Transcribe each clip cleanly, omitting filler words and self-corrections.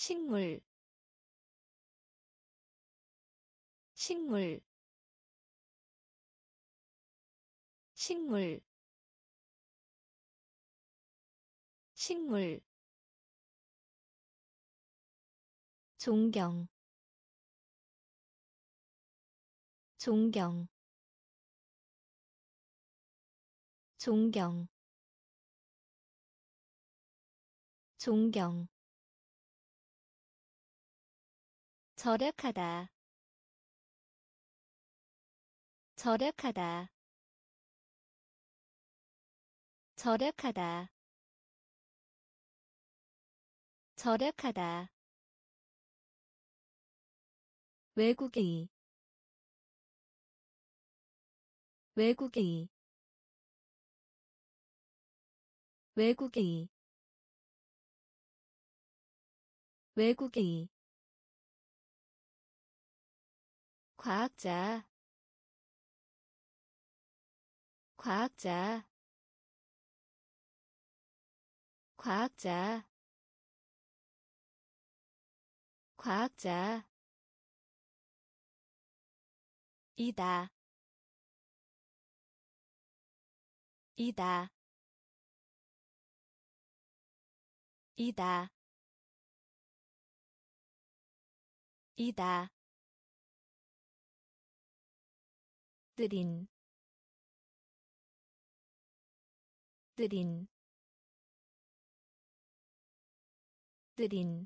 식물 식물 식물 식물 존경 존경 존경 존경 절약하다 절약하다 절약하다 절약하다 외국인 외국인 외국인 외국인 과학자 과학자 과학자 과학자 이다 이다 이다 이다 들인 들인 들인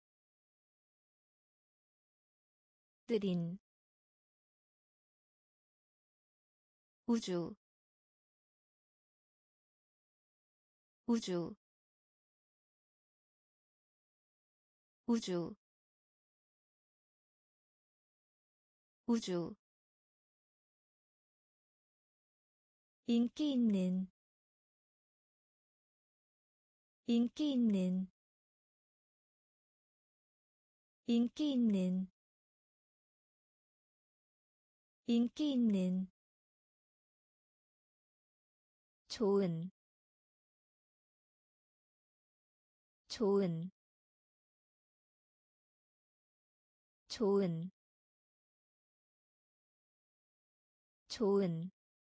들인 우주 우주 우주 우주 인기 있는 인기 있는 인기 있는 인기 있는 좋은 좋은 좋은 좋은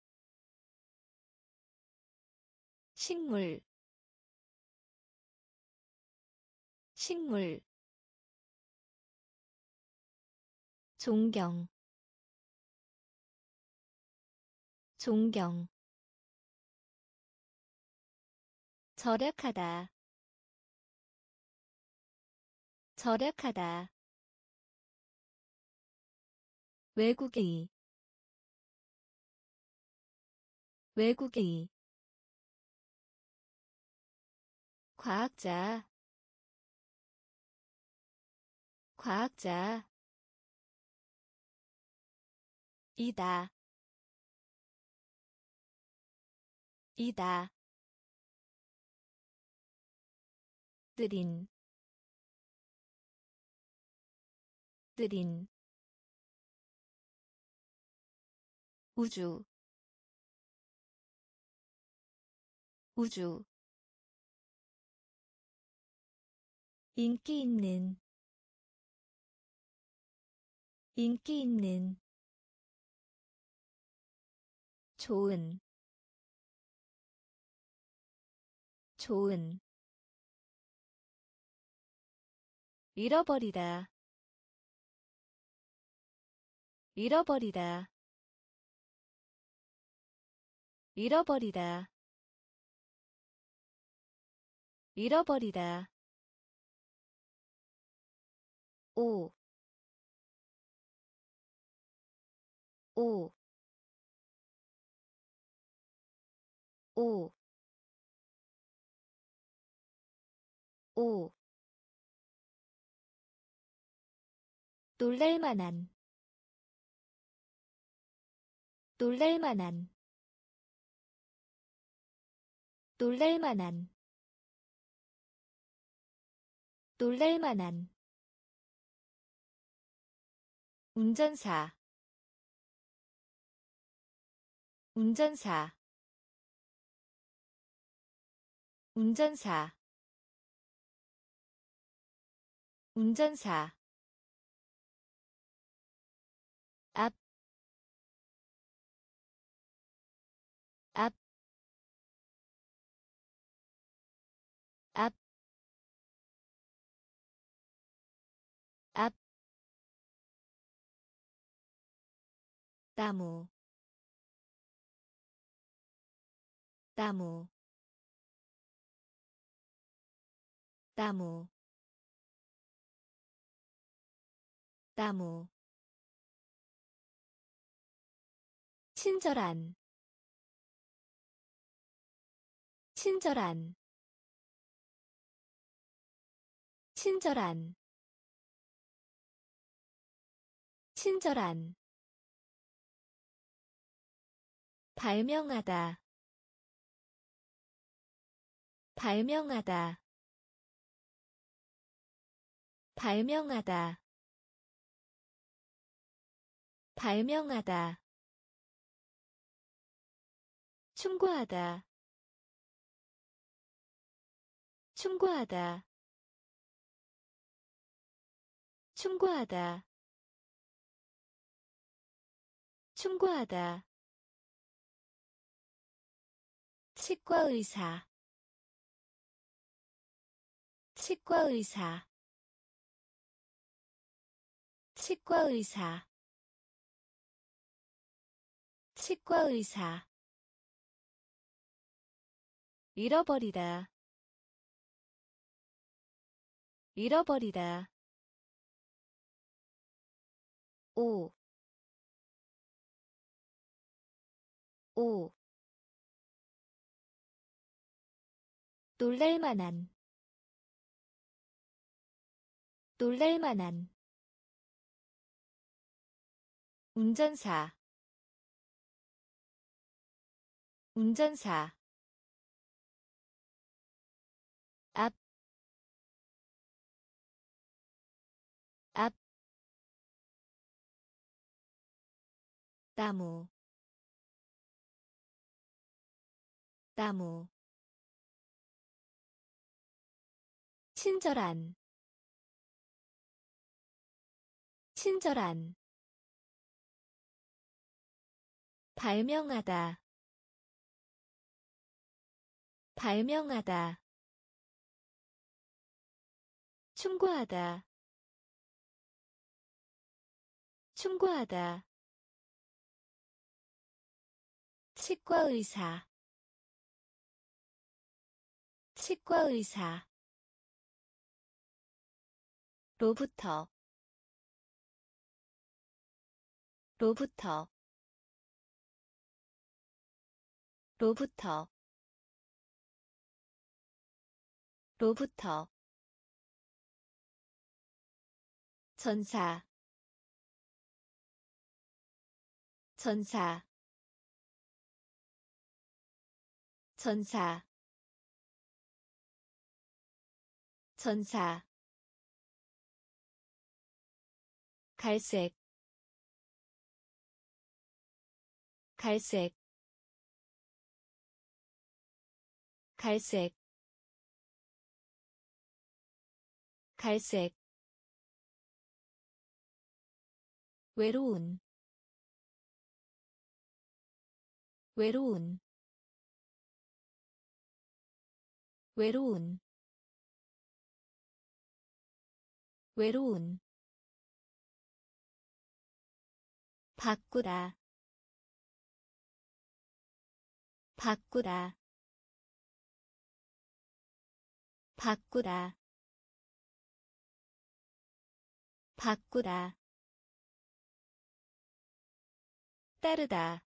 식물 식물 존경 존경 절약하다 절약하다 외국인 외국인 과학자 과학자 이다 이다 들인 들인 우주 우주 인기 있는 인기 있는 좋은 좋은 잃어버리다 잃어버리다 잃어버리다 잃어버리다 오 오 오 오 놀랄만한 놀랄만한 놀랄만한 놀랄만한 운전사 운전사 운전사 운전사 앞, 앞, 앞, 앞, 나무, 나무, 나무, 나무, 친절한, 친절한, 친절한, 친절한, 발명하다, 발명하다, 발명하다, 발명하다, 충고하다, 충고하다, 충고하다, 충고하다, 치과의사, 치과의사, 치과의사, 치과의사, 잃어버리다, 잃어버리다, 오, 오, 놀랄만한, 놀랄만한, 운전사, 운전사, 앞, 앞, 나무, 나무, 친절한, 친절한, 발명하다, 발명하다, 충고하다, 충고하다, 치과의사, 치과의사, 로부터, 로부터, 로부터, 로부터, 전사, 전사, 전사, 전사, 갈색, 갈색, 갈색, 갈색, 외로운, 외로운, 외로운, 외로운, 바꾸다, 바꾸다, 바꾸다, 바꾸다, 따르다,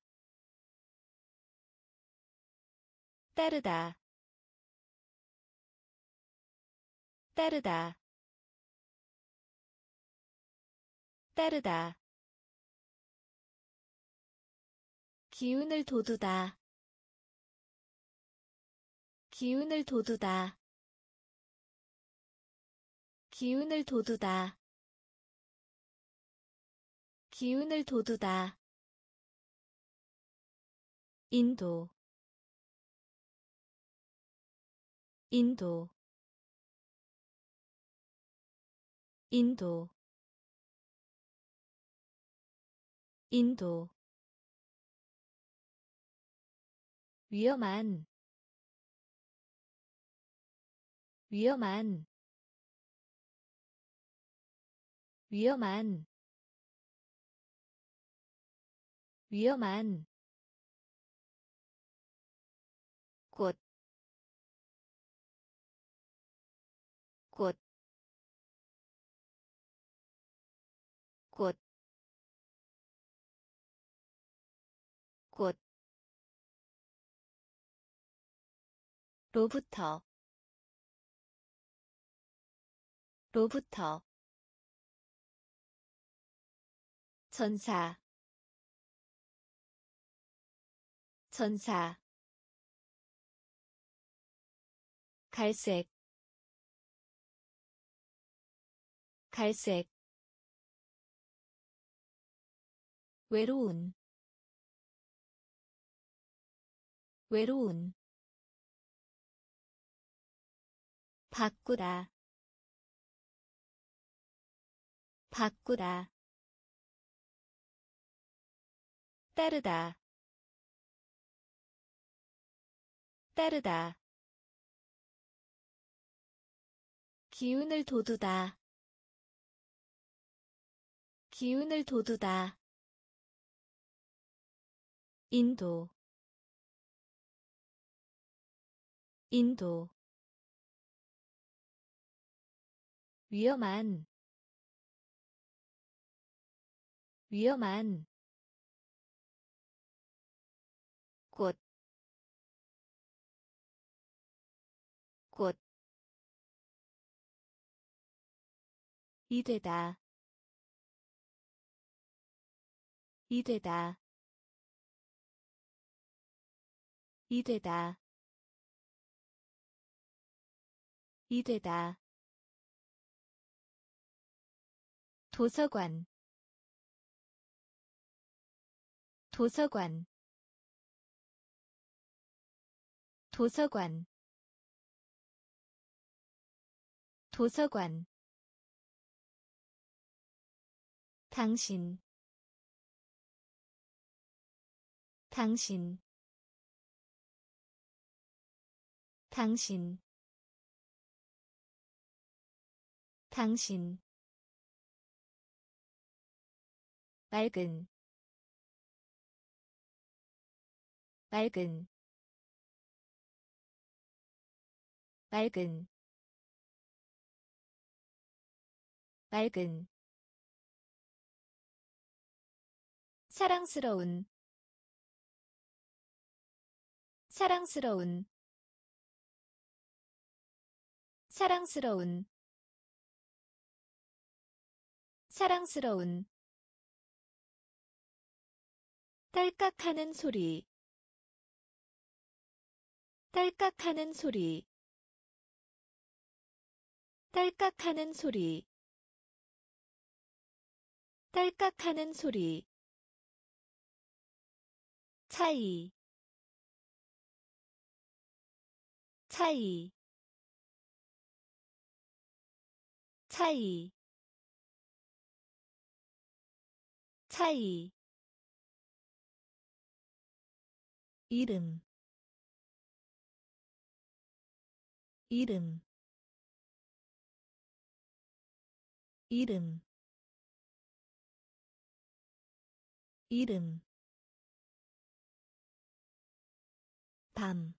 따르다, 따르다, 따르다, 기운을 돋우다, 기운을 돋우다, 기운을 돋우다, 기운을 돋우다, 인도, 인도, 인도 인도 위험한 위험한 위험한 위험한 꽃, 꽃, 꽃, 꽃, 로부터, 로부터, 전사, 전사, 갈색, 갈색, 외로운, 외로운, 바꾸다, 바꾸다, 따르다, 따르다, 기운을 돋우다, 기운을 돋우다, 인도, 인도, 위험한, 위험한, 꽃, 꽃, 이되다, 이되다, 이되다, 이되다, 도서관, 도서관, 도서관, 도서관, 당신, 당신, 당신, 당신, 맑은, 맑은, 맑은, 맑은, 사랑스러운, 사랑스러운, 사랑스러운, 사랑스러운, 딸깍하는 소리, 딸깍하는 소리, 딸깍하는 소리, 딸깍하는 소리, 차이, 차이, 차이, 차이, 이름, 이름, 이름, 이름, 밤,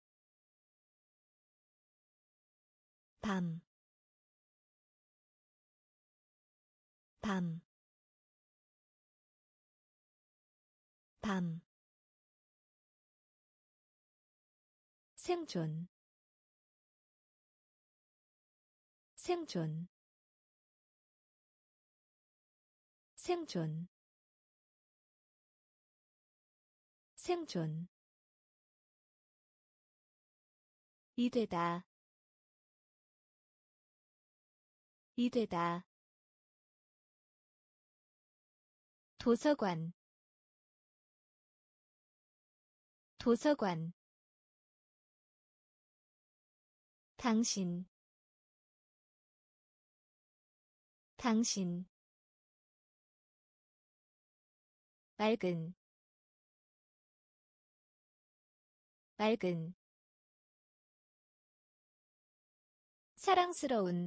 밤, 밤, 밤, 생존, 생존, 생존, 생존, 이되다, 이되다, 도서관, 도서관, 당신, 당신 맑은 맑은 사랑스러운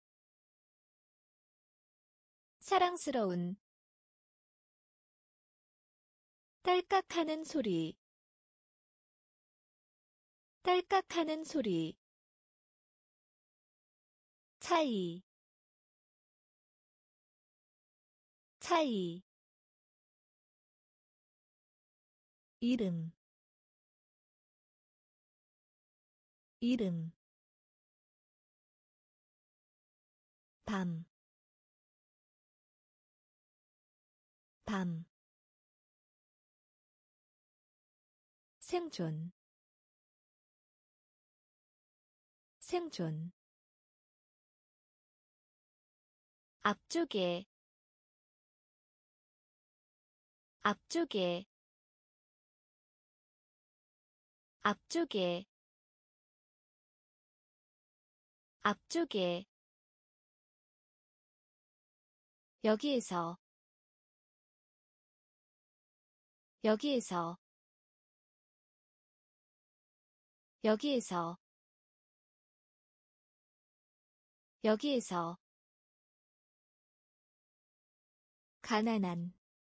사랑스러운 딸깍하는 소리 딸깍하는 소리 차이 차이 이름 이름 밤 밤 생존 생존 앞쪽에 앞쪽에 앞쪽에 앞쪽에 여기에서 여기에서 여기에서 여기에서 가난한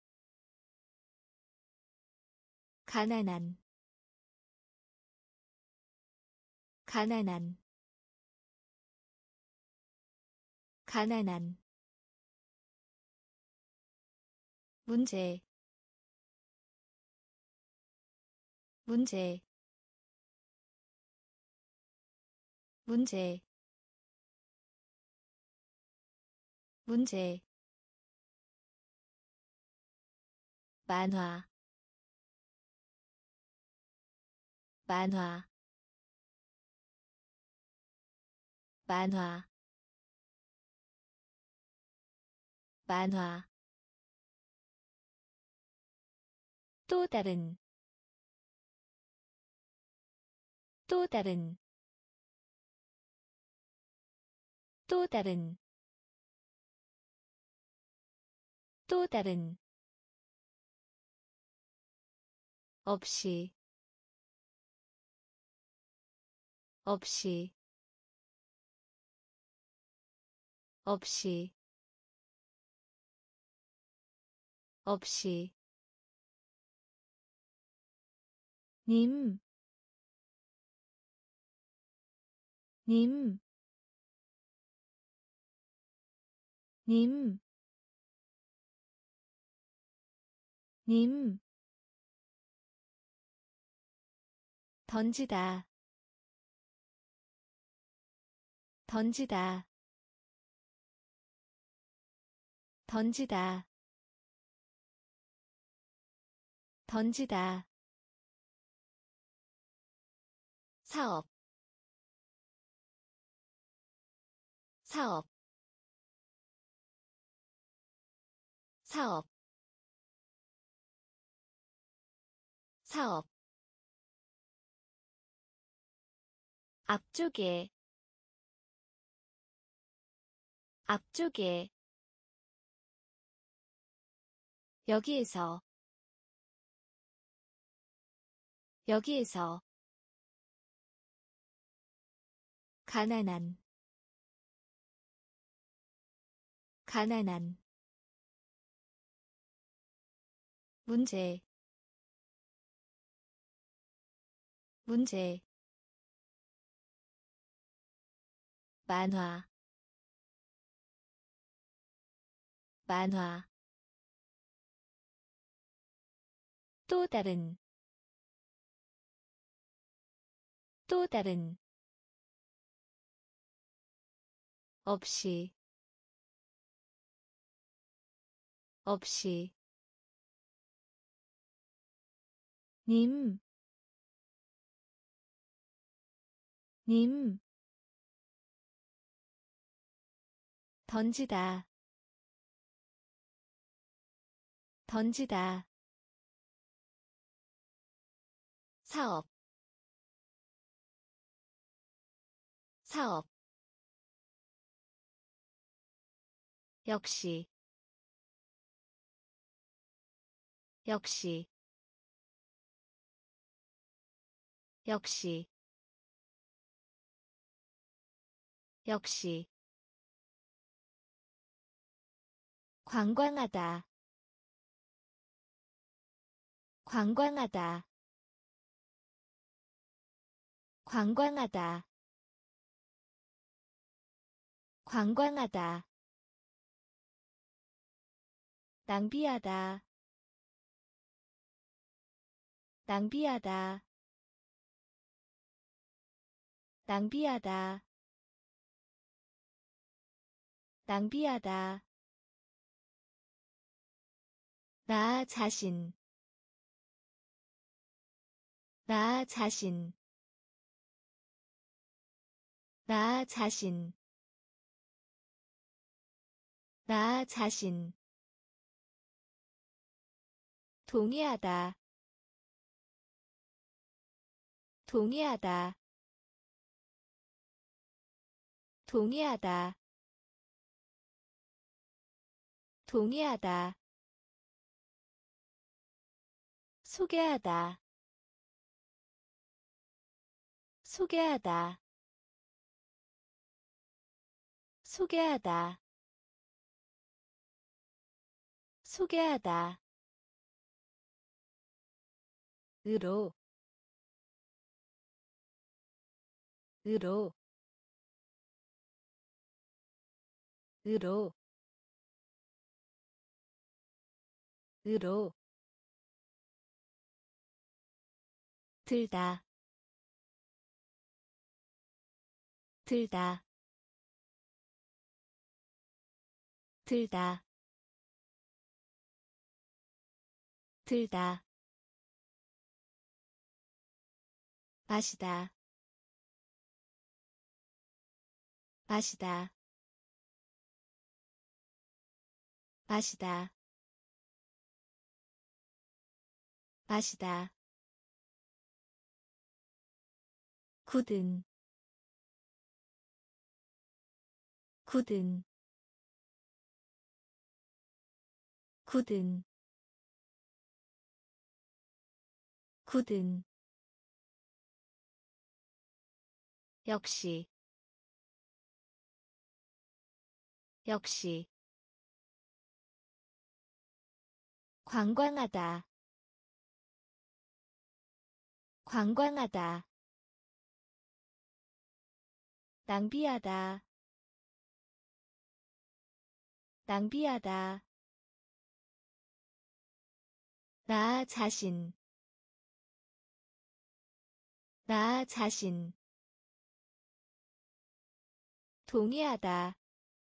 가난한 가난한 가난한 문제 문제 문제 문제 만화 만화 만화 만화 또 다른 또 다른 또 다른 또 다른 없이 없이 없이 없이 님, 님, 님, 님, 던지다, 던지다, 던지다, 던지다, 사업, 사업, 사업, 사업, 앞쪽에, 앞쪽에, 여기에서, 여기에서, 가난한, 가난한, 문제, 문제, 만화, 만화, 또 다른, 또 다른, 없이, 없이, 님, 님, 던지다, 던지다, 사업, 사업, 역시 역시 역시 역시 관광하다 관광하다 관광하다 관광하다 낭비하다 낭비하다 낭비하다 낭비하다 나 자신 나 자신 나 자신 나 자신 동의하다 동의하다 동의하다 동의하다 소개하다 소개하다 소개하다 소개하다 으로 으로 으로 으로 들다 들다 들다 들다 마시다 마시다 마시다 마시다 굳은 굳은 굳은 굳은 역시 역시 관광하다 관광하다 낭비하다 낭비하다 나 자신 나 자신 동의하다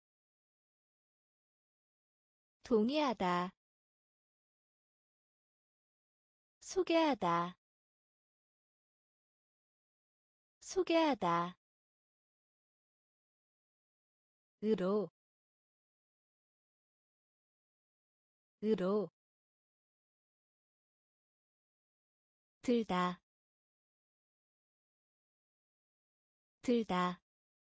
동의하다 소개하다 소개하다 으로 으로 들다 들다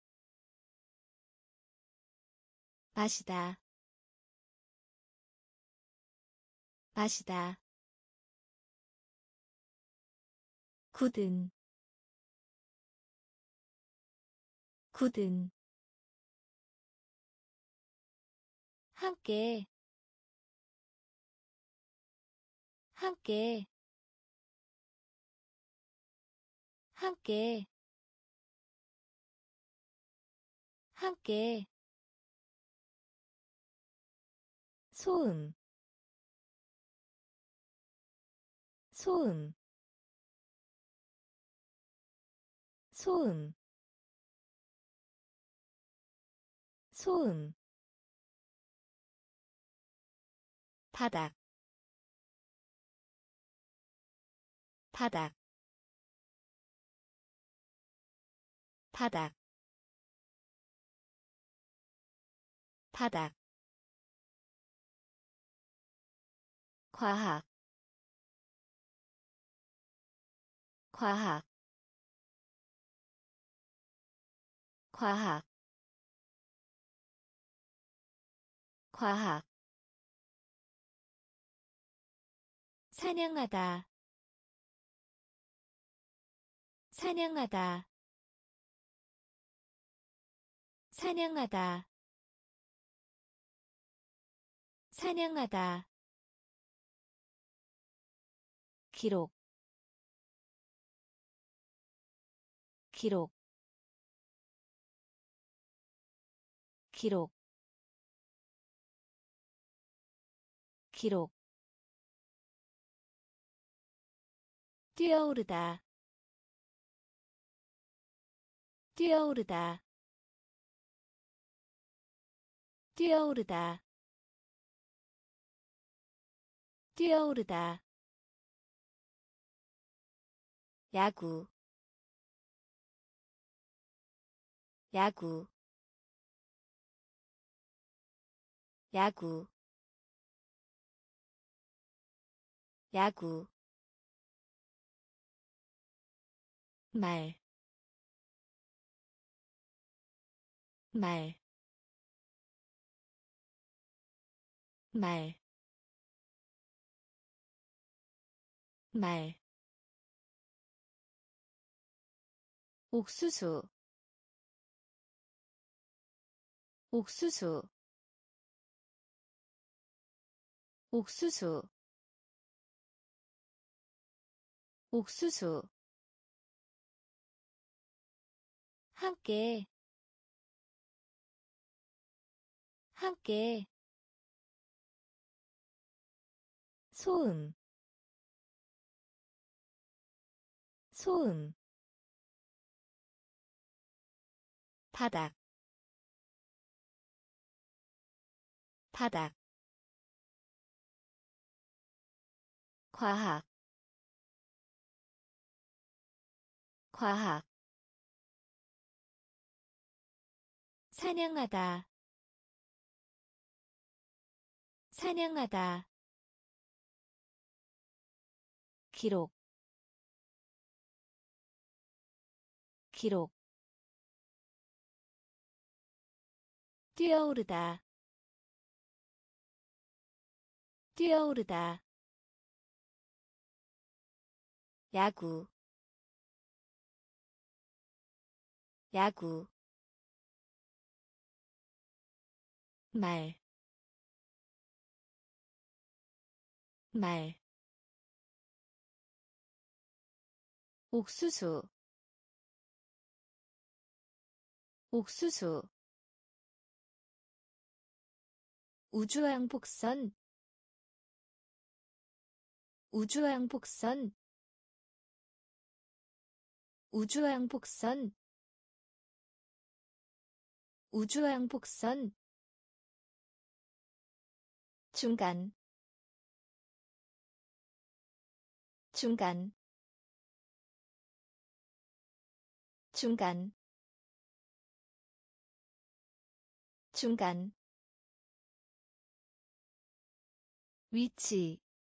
마시다 마시다 굳은 굳은 함께 함께 함께 함께 소음 소음 소음 소음 바닥 바닥 바닥 바닥 과학 과학 과학 과학 사냥하다 사냥하다 사냥하다 사냥하다 기록 기록 기록 기록 뛰어오르다 뛰어오르다 뛰어오르다 뛰어오르다 야구 야구 야구 야구 말, 말, 말, 말. 옥수수, 옥수수, 옥수수, 옥수수. 함께, 함께. 소음, 소음. 바닥, 바닥. 과학, 과학. 사냥하다, 사냥하다. 기록, 기록. 뛰어오르다, 뛰어오르다. 야구, 야구. 말, 말. 옥수수, 옥수수. 우주왕복선, 우주왕복선, 우주왕복선, 우주왕복선. 중간, 중간, 중간, 중간. 위치,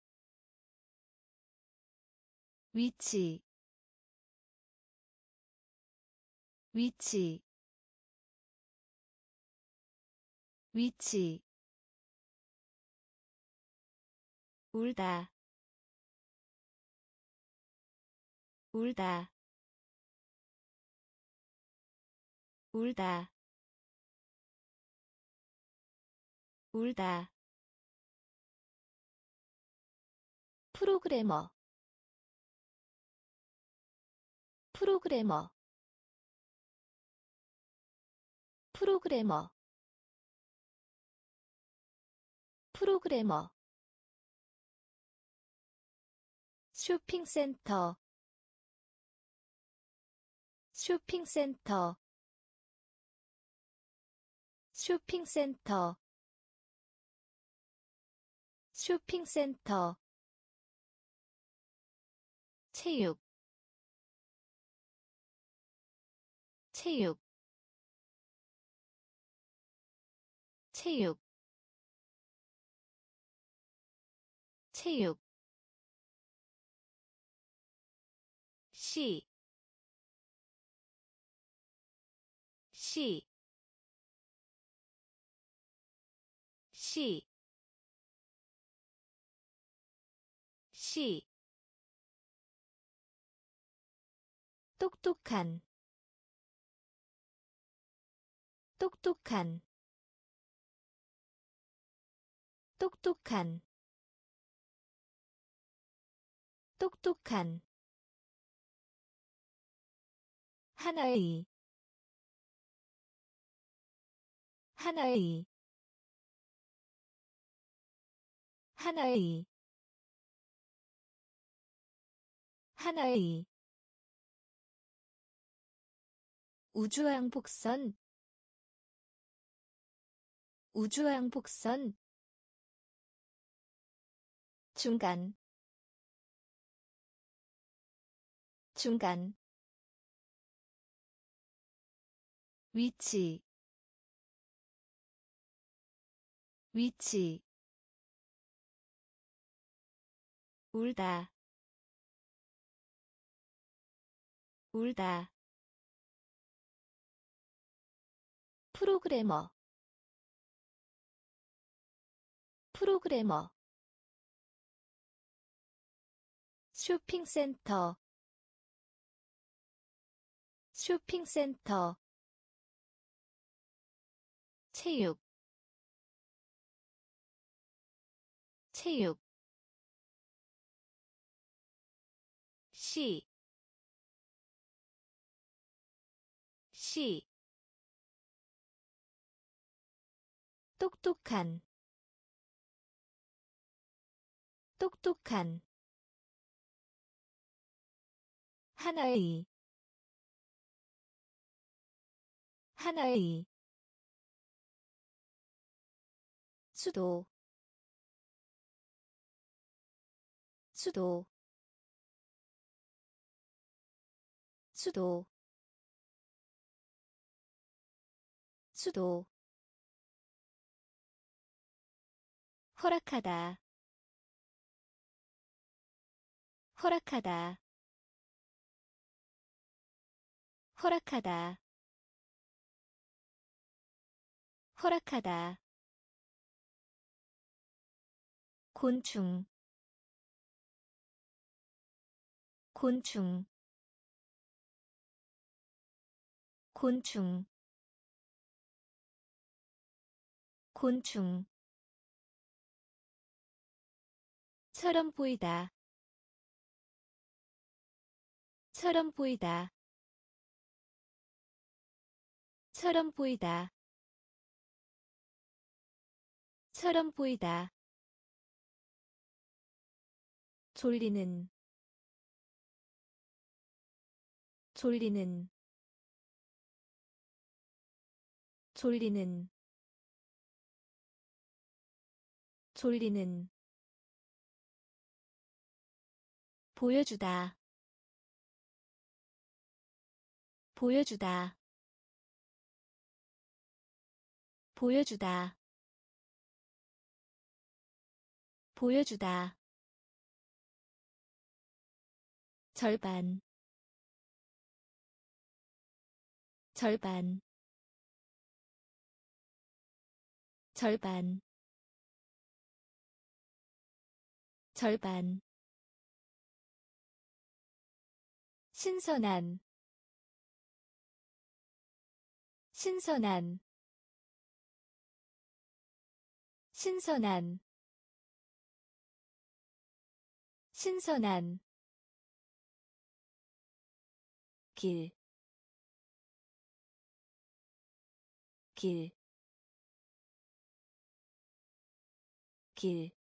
위치, 위치, 위치. 울다, 울다, 울다, 울다. 프로그래머, 프로그래머, 프로그래머, 프로그래머. 쇼핑센터, 쇼핑센터, 쇼핑센터, 쇼핑센터. 체육, 체육, 체육, 체육. 시, 시, 시, 시, 똑똑한, 똑똑한, 똑똑한, 똑똑한, 하나의, 하나의, 하나의, 하나의, 우주왕복선, 우주왕복선, 중간, 중간, 위치, 위치, 울다, 울다, 프로그래머, 프로그래머, 쇼핑센터, 쇼핑센터, 체육, 체육, 시, 시, 똑똑한, 똑똑한, 하나의, 하나의, 수도, 수도, 수도, 수도, 허락하다, 허락하다, 허락하다, 허락하다, 곤충, 곤충, 곤충, 곤충, 처럼 보이다, 처럼 보이다, 처럼 보이다, 처럼 보이다, 졸리는, 졸리는, 졸리는, 졸리는, 보여주다, 보여주다, 보여주다, 보여주다, 절반, 절반, 절반, 절반, 신선한, 신선한, 신선한, 신선한, 길, 길, 길,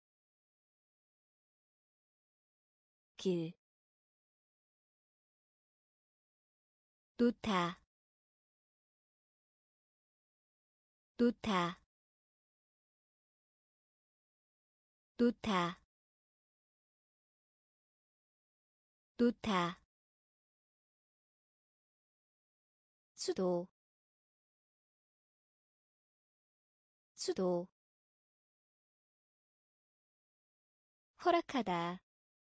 길, 놓다, 놓다, 놓다, 놓다, 수도, 수도, 허락하다,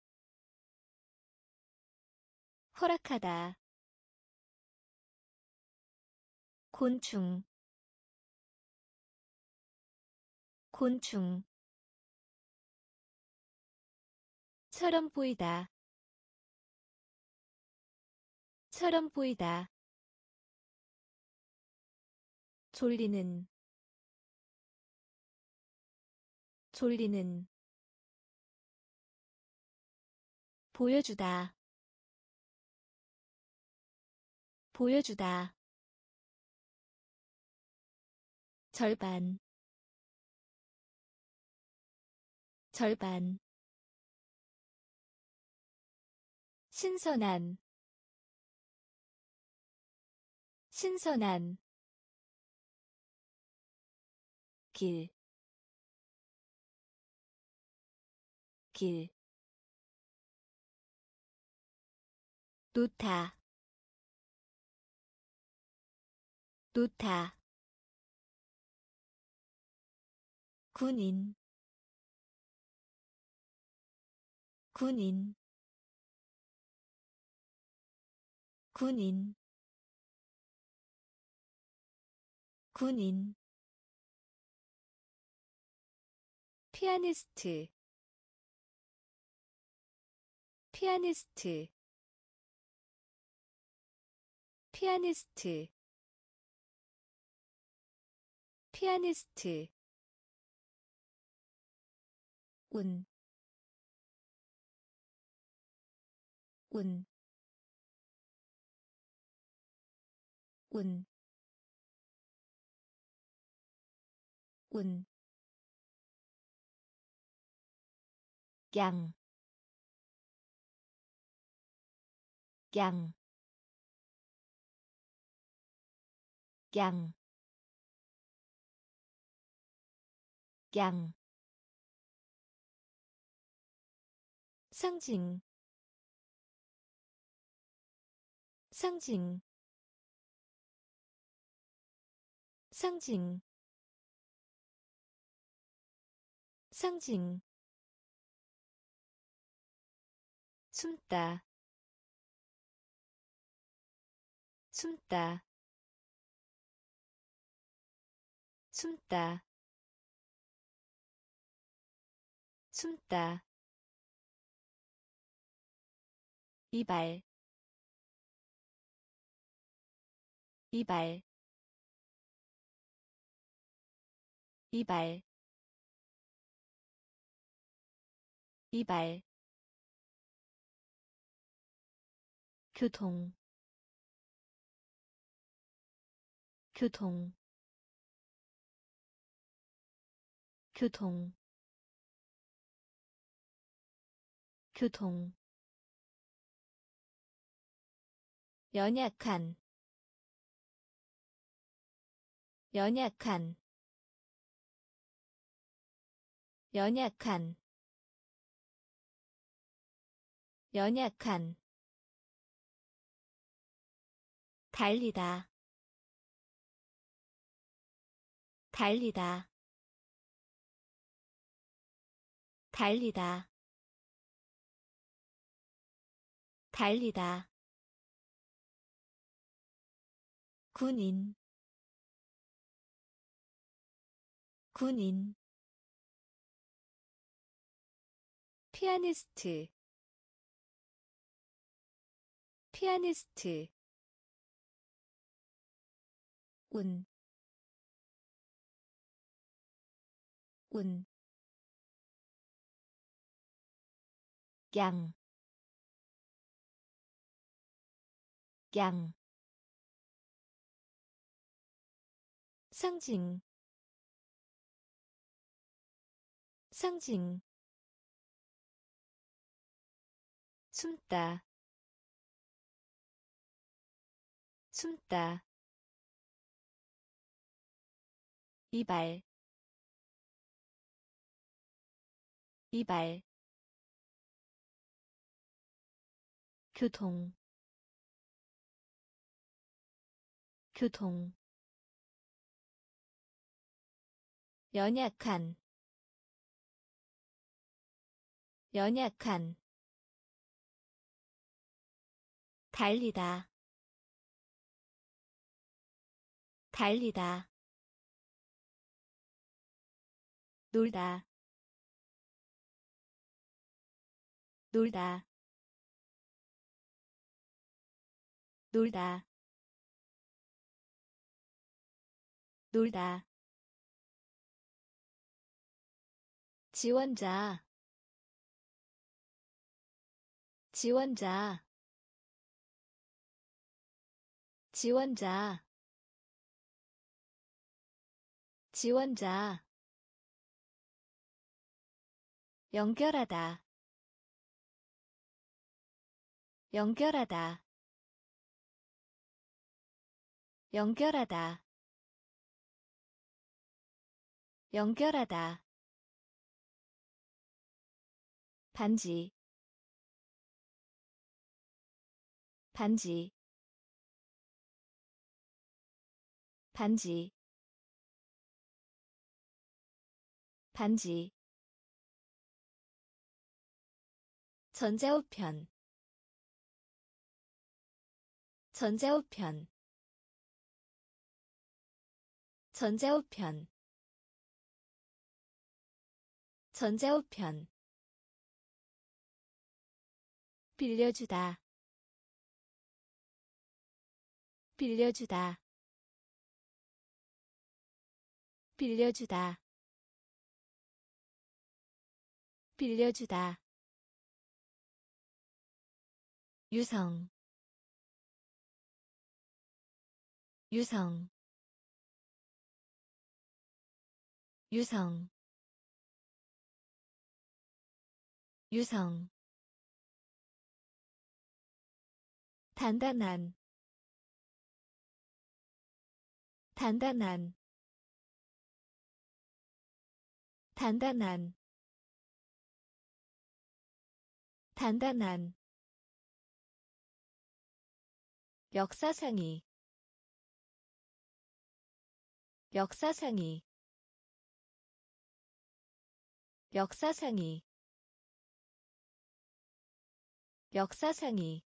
허락하다, 곤충, 곤충 처럼 보이다 처럼 보이다 졸리는 졸리는 보여주다 보여주다 절반 절반 신선한 신선한 길, 길, 놓다, 놓다, 군인, 군인, 군인, 군인, 피아니스트, 피아니스트, 피아니스트, 피아니스트, 운, 운, 운, 운, 양, 양, 양, 양, 상징, 상징, 상징, 상징, 숨다, 숨다, 숨다, 숨다, 이발, 이발, 이발, 이발, 교통, 교통, 교통, 교통, 연약한, 연약한, 연약한, 연약한, 달리다, 달리다, 달리다, 달리다, 군인, 군인, 피아니스트, 피아니스트, 운, 운, 양, 양, 상징, 상징, 숨다, 숨다, 이발, 이발, 교통, 교통, 연약한, 연약한, 달리다, 달리다, 놀다 놀다 놀다 놀다 지원자 지원자 지원자 지원자 연결하다 연결하다 연결하다 연결하다 반지 반지 반지 반지 전자우편 전자우편 전자우편 전자우편 빌려주다 빌려주다 빌려주다 빌려주다 유성 유성 유성 유성 단단한 단단한 단단한 단단한 역사상이 역사상이 역사상이 역사상이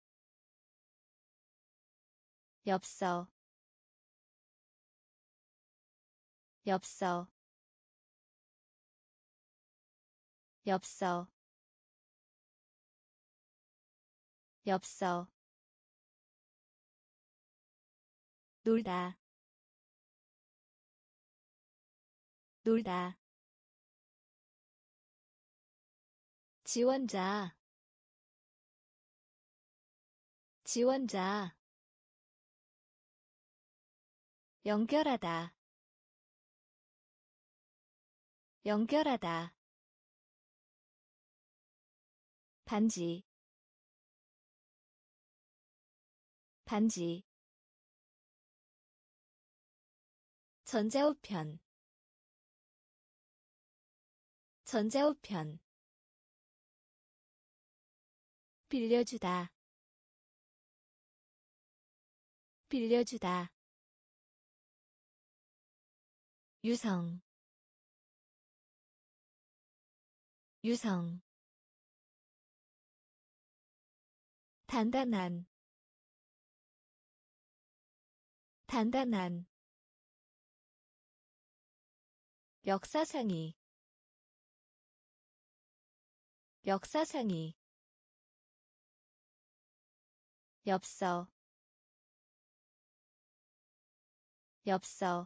엽서 엽서 엽서 엽서 놀다 놀다 지원자 지원자 연결하다 연결하다 반지 반지 전자우편 전자우편 빌려주다 빌려주다 유성 유성 단단한 단단한 역사상이 역사상이 엽서 엽서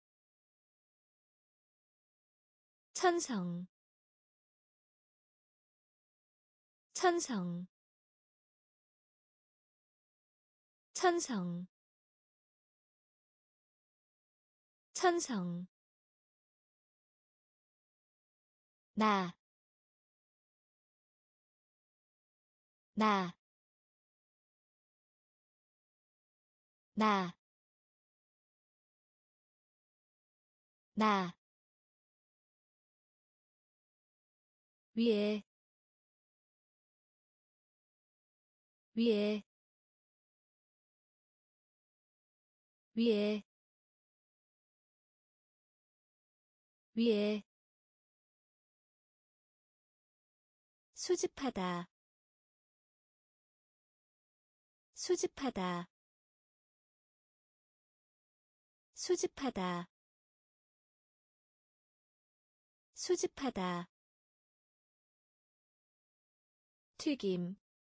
천성 천성 천성 천성 나, 나, 나, 나, 위에, 위에, 위에, 위에, 수집하다, 수집하다, 수집하다, 수집하다 튀김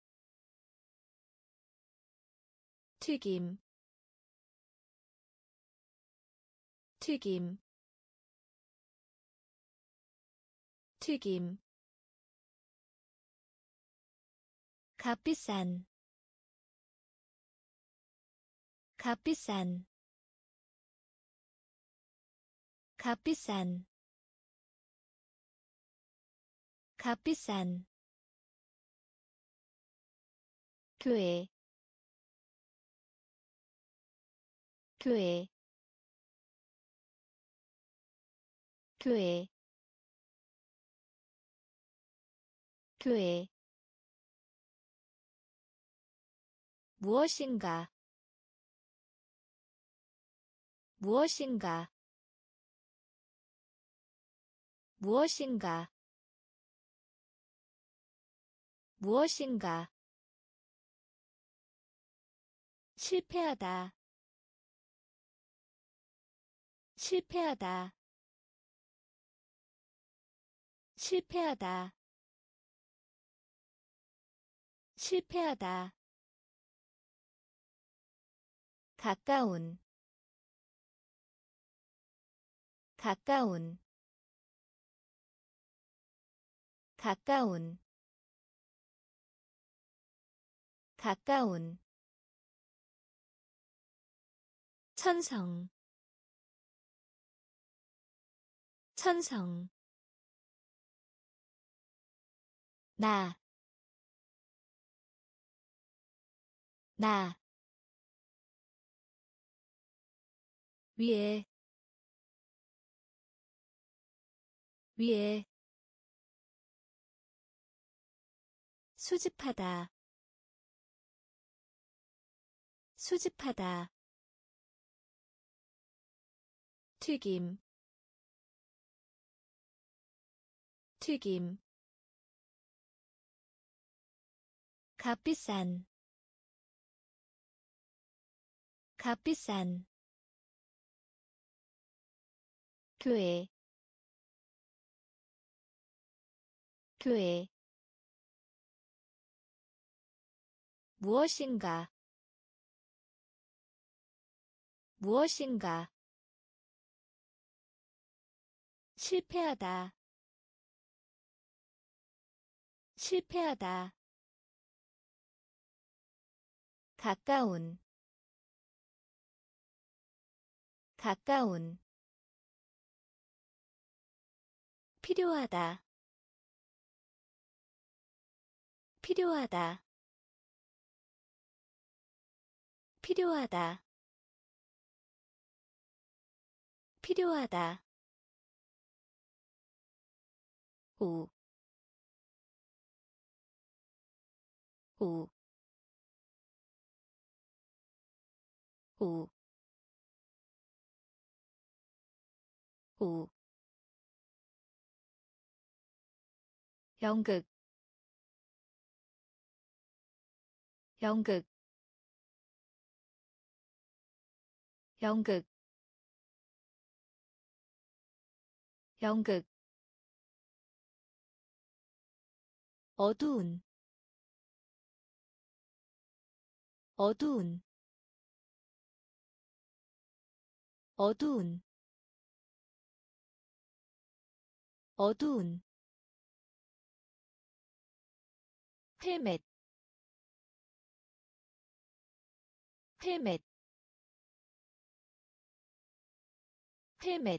튀김 튀김 튀김 값비싼 값비싼 값비싼 값비싼 교회 교회 교회 교회 무엇인가 무엇인가 무엇인가 무엇인가 실패하다 실패하다 실패하다 실패하다 가까운 가까운 가까운 가까운 천성 천성 나 위에 위에 수집하다 수집하다 튀김 튀김 값비싼 값비싼 교회 교회 무엇인가 무엇인가 실패하다 실패하다 가까운 가까운 필요하다 필요하다 필요하다 필요하다 오, 오, 오, 오. 연극 연극 연극 연극 어두운 어두운 어두운 어두운 헬멧 헬멧 헬멧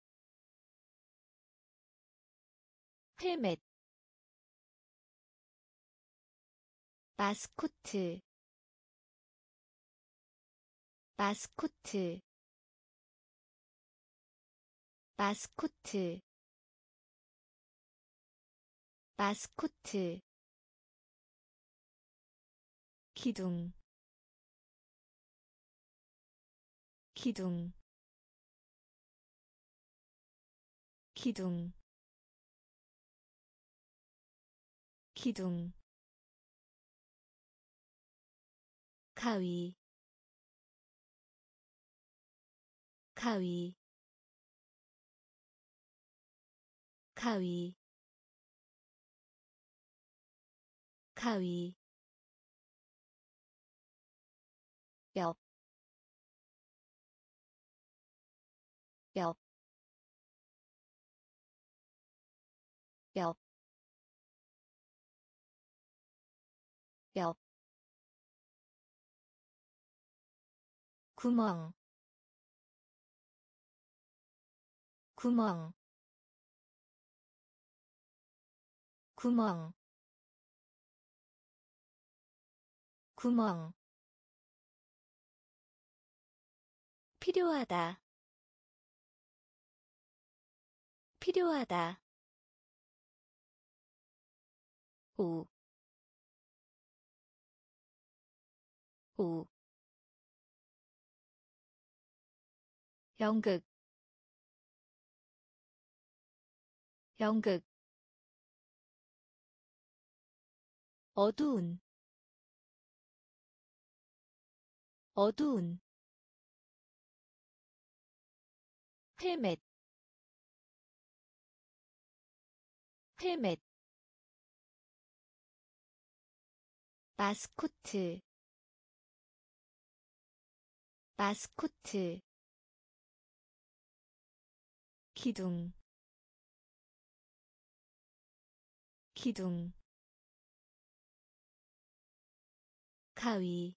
헬멧 마스코트 마스코트 마스코트 마스코트 기둥 기둥 기둥 기둥 가위 가위 가위 가위 옆 옆 옆 옆 구멍 구멍 구멍 구멍 필요하다 필요하다 오 오 연극 연극 어두운 어두운 헬멧 헬멧 마스코트 마스코트 기둥 기둥 가위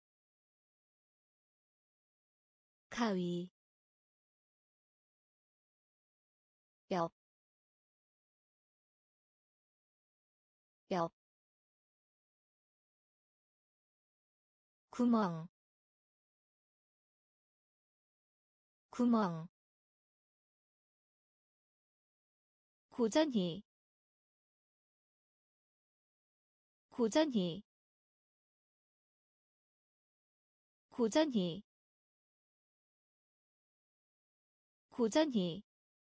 가위 옆 옆 구멍 구멍 고전히 고전히 고전히 고전히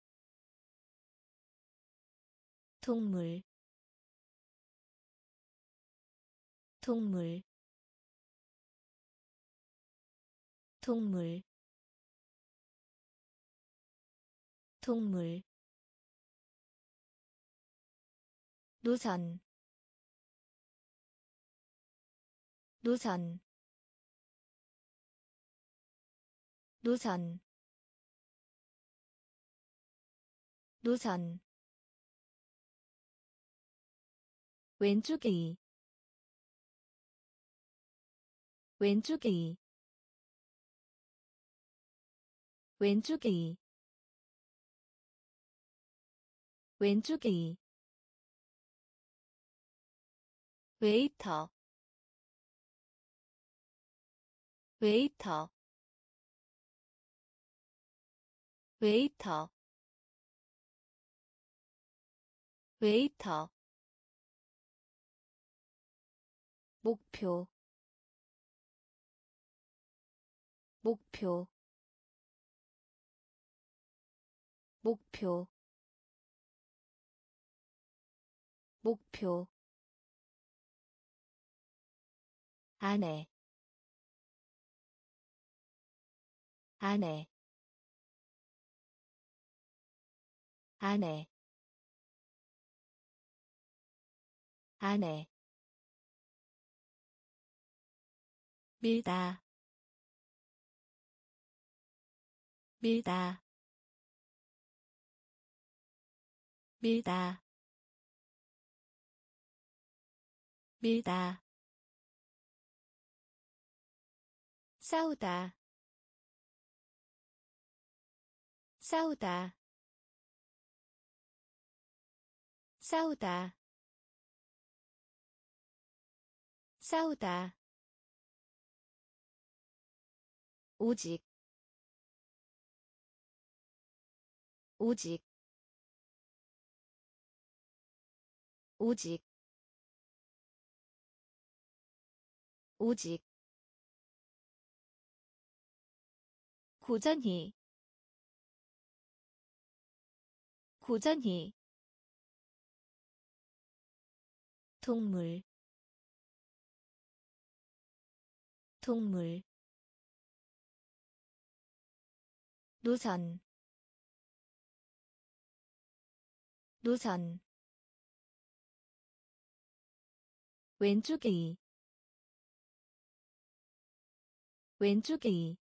동물 동물 동물 동물 노선 노선 노선 노선 왼쪽이 왼쪽이 왼쪽이 왼쪽이 웨이터 웨이터 웨이터 웨이터 목표 목표 목표 목표 안에 안에 안에 안에 밀다 밀다 밀다 밀다 싸우다 싸우다 싸우다 싸우다 오직 오직 오직 오직 고전히 고전히 동물 동물 노선 노선 왼쪽이 왼쪽이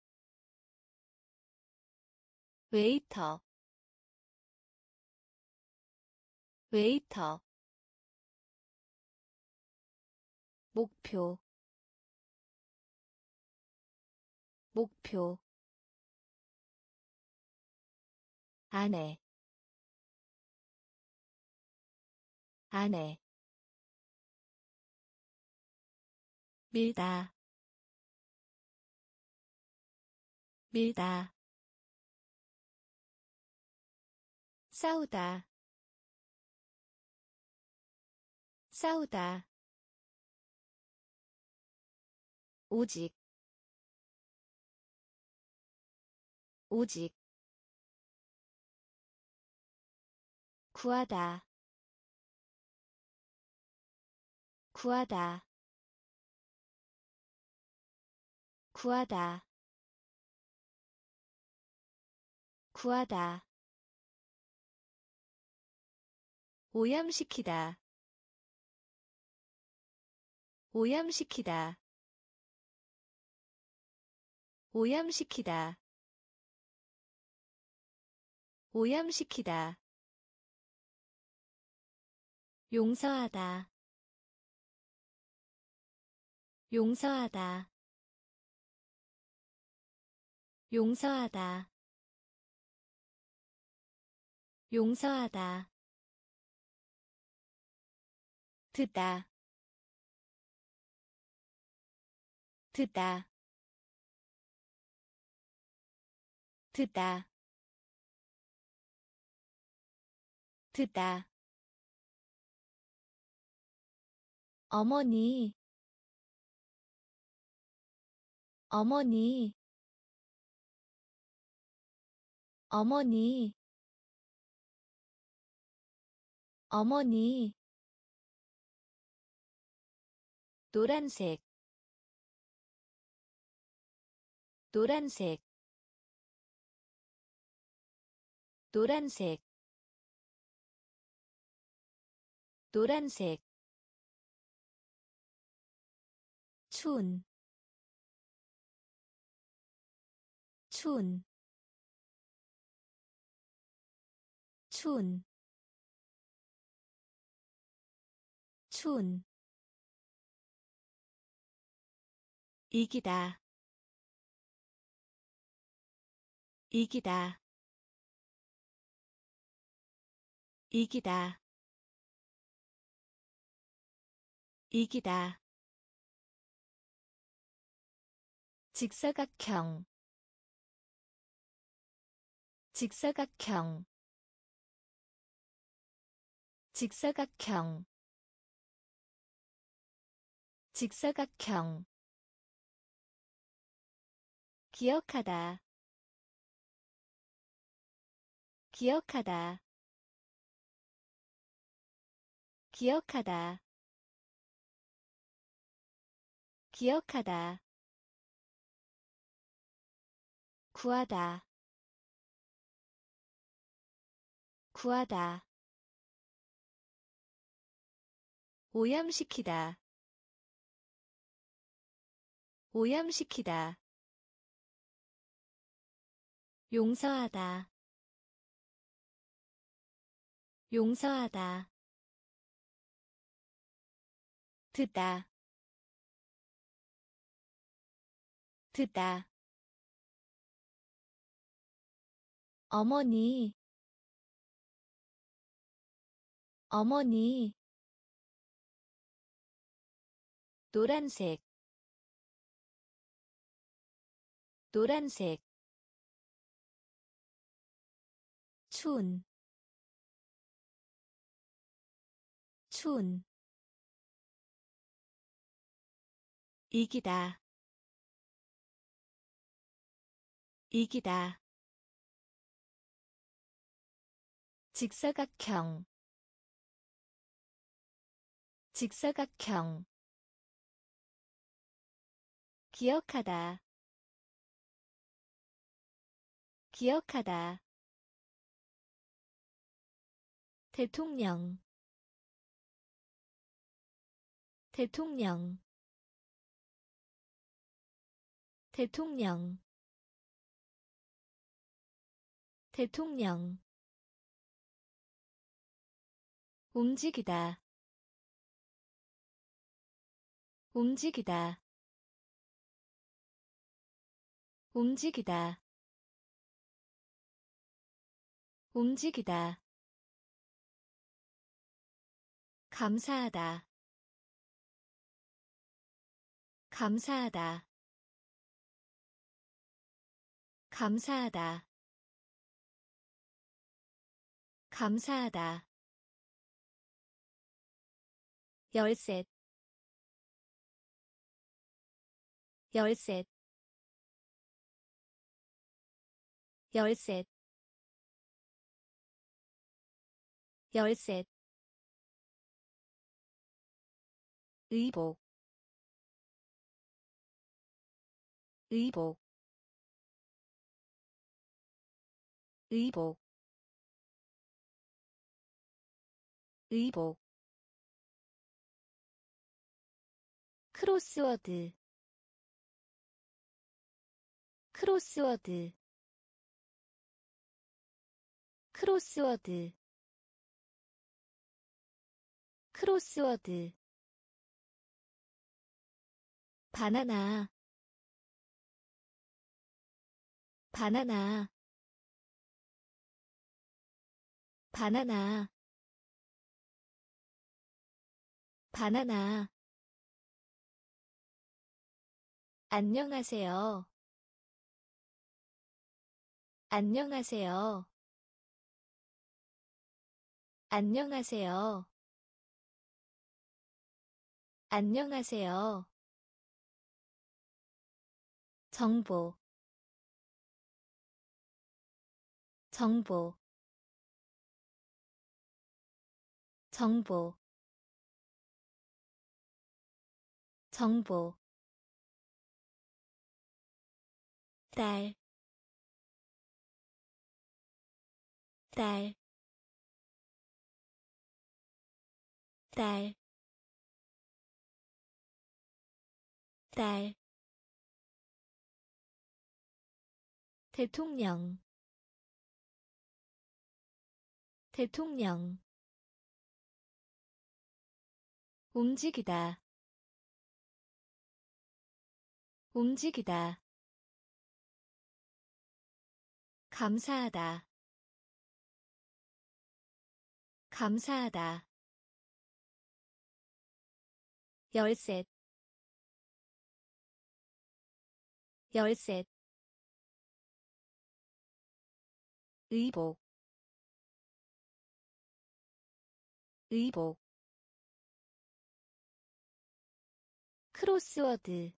웨이터 웨이터 목표 목표 안에 안에 밀다 밀다 싸우다 싸우다 오직 오직 구하다 구하다 구하다 구하다 오염시키다 오염시키다 오염시키다 오염시키다 용서하다 용서하다 용서하다 용서하다 듣다 듣다 듣다 듣다 어머니 어머니 어머니 어머니 노란색 노란색 노란색 노란색 춘, 춘, 춘, 춘 이기다 이기다 이기다 이기다 직사각형 직사각형 직사각형 직사각형 기억하다 기억하다 기억하다 기억하다 구하다 구하다 오염시키다 오염시키다 용서하다 용서하다 듣다 듣다 어머니 어머니 노란색 노란색 춘, 춘 이기다 이기다 직사각형 직사각형 기억하다 기억하다 대통령 대통령 대통령 대통령 움직이다 움직이다 움직이다 움직이다 감사하다 감사하다 감사하다 감사하다 열셋 열셋 열셋 열셋 의복 의복 의복 의복 크로스워드 크로스워드 크로스워드 크로스워드 바나나 바나나 바나나 바나나 안녕하세요 안녕하세요 안녕하세요 안녕하세요 정보 정보 정보 정보 딸, 딸, 딸, 딸, 대통령, 대통령, 움직이다, 움직이다, 감사하다, 감사하다, 열셋, 열셋, 의복, 의복, 크로스워드,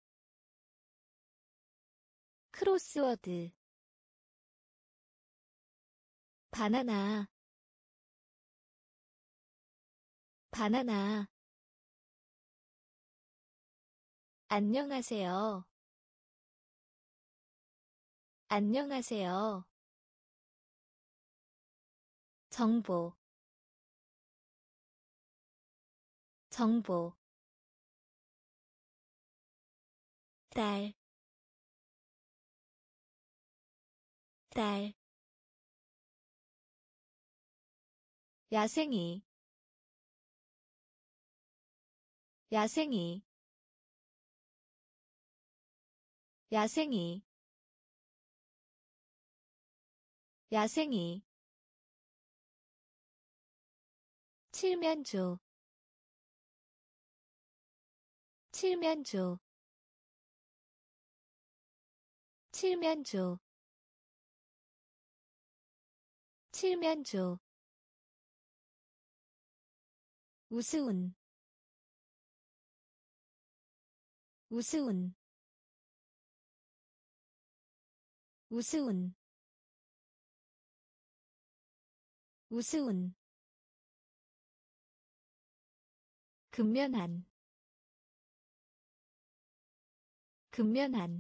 크로스워드, 바나나, 바나나, 안녕하세요, 안녕하세요, 정보, 정보, 딸, 딸, 야생이, 야생이, 야생이, 야생이, 칠면조, 칠면조, 칠면조, 칠면조, 우스운, 우스운, 우스운, 우스운, 근면한, 근면한,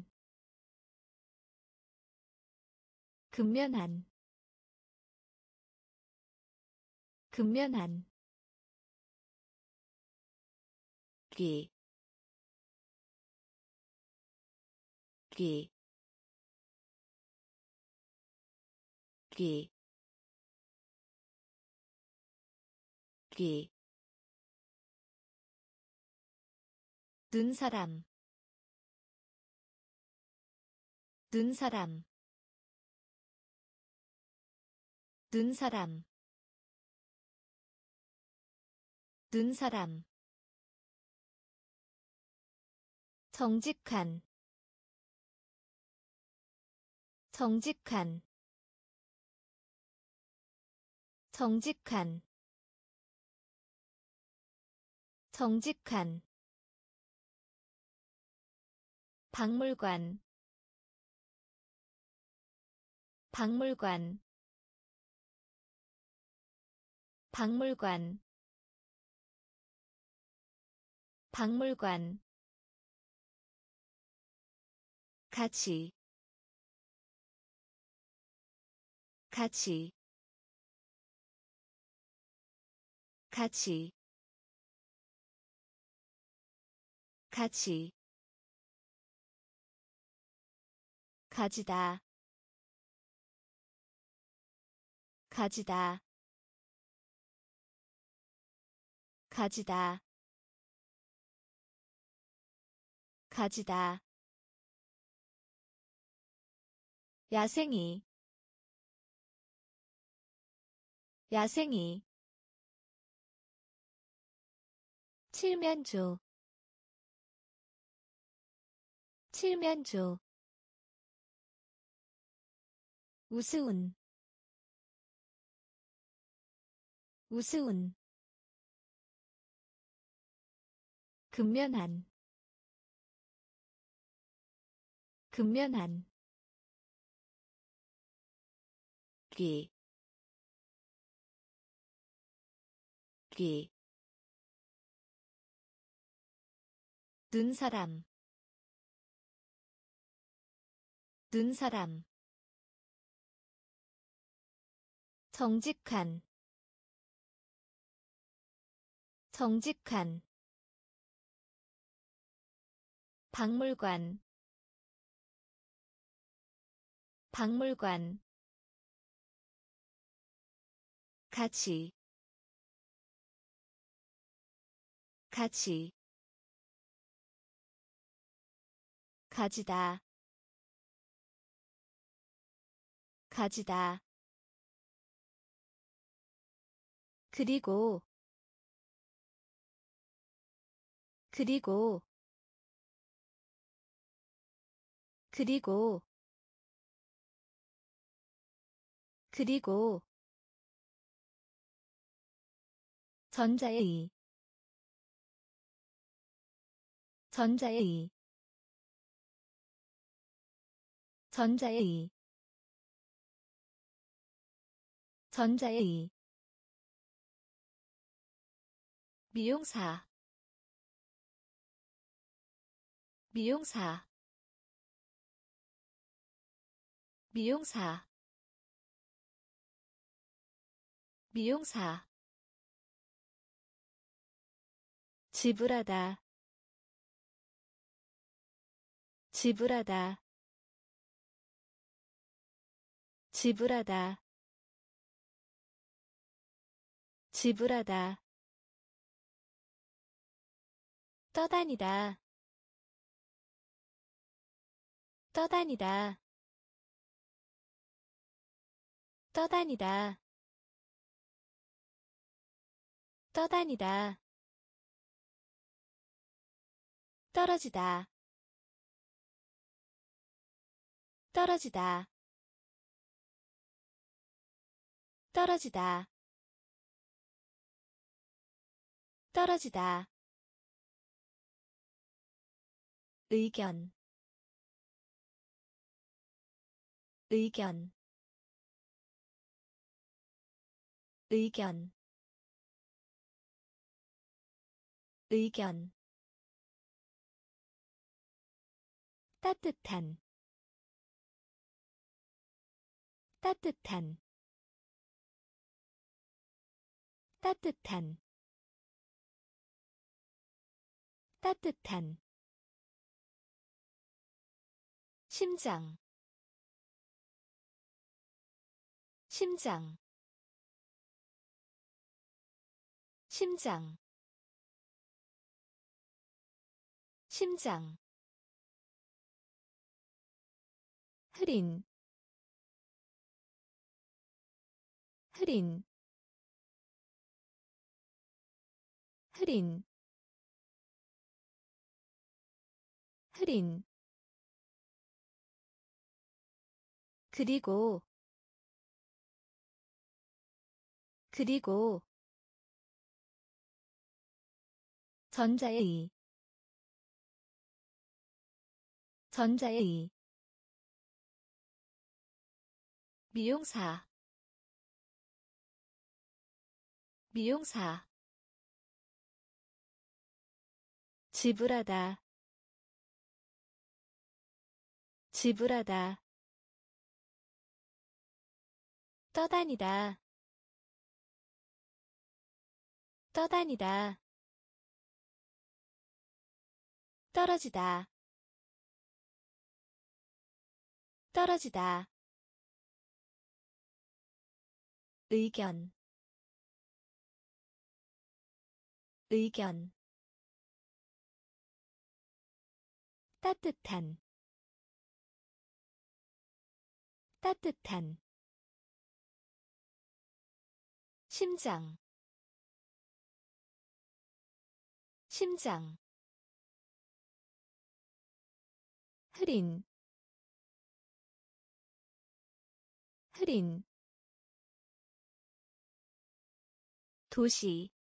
근면한, 근면한 귀, 귀, 귀, 귀, 눈사람 눈사람 눈사람 눈사람 정직한 정직한 정직한 정직한 박물관 박물관 박물관 박물관 가치 가치 가치 가치 가지다 가지다 가지다 가지다 야생이 야생이 칠면조 칠면조 우스운 우스운 근면한 근면한 귀, 귀, 눈사람 눈사람 정직한 정직한 박물관 박물관 가치 가치 가지다 가지다 그리고 그리고 그리고 그리고 전자의 전자의 전자의 전자의 미용사 미용사 미용사 미용사 지불하다 지불하다 지불하다 지불하다 떠다니다 떠다니다 떠다니다 떠다니다 떨어지다 떨어지다 떨어지다 떨어지다 의견 의견 의견 의견 따뜻한 따뜻한 따뜻한 따뜻한 심장 심장 심장 심장 흐린 흐린 흐린 흐린 그리고 그리고 전자의 전자의 미용사 미용사 지불하다 지불하다 떠다니다 떠다니다 떨어지다 떨어지다 의견 의견 따뜻한 따뜻한 심장 심장 흐린 흐린 도시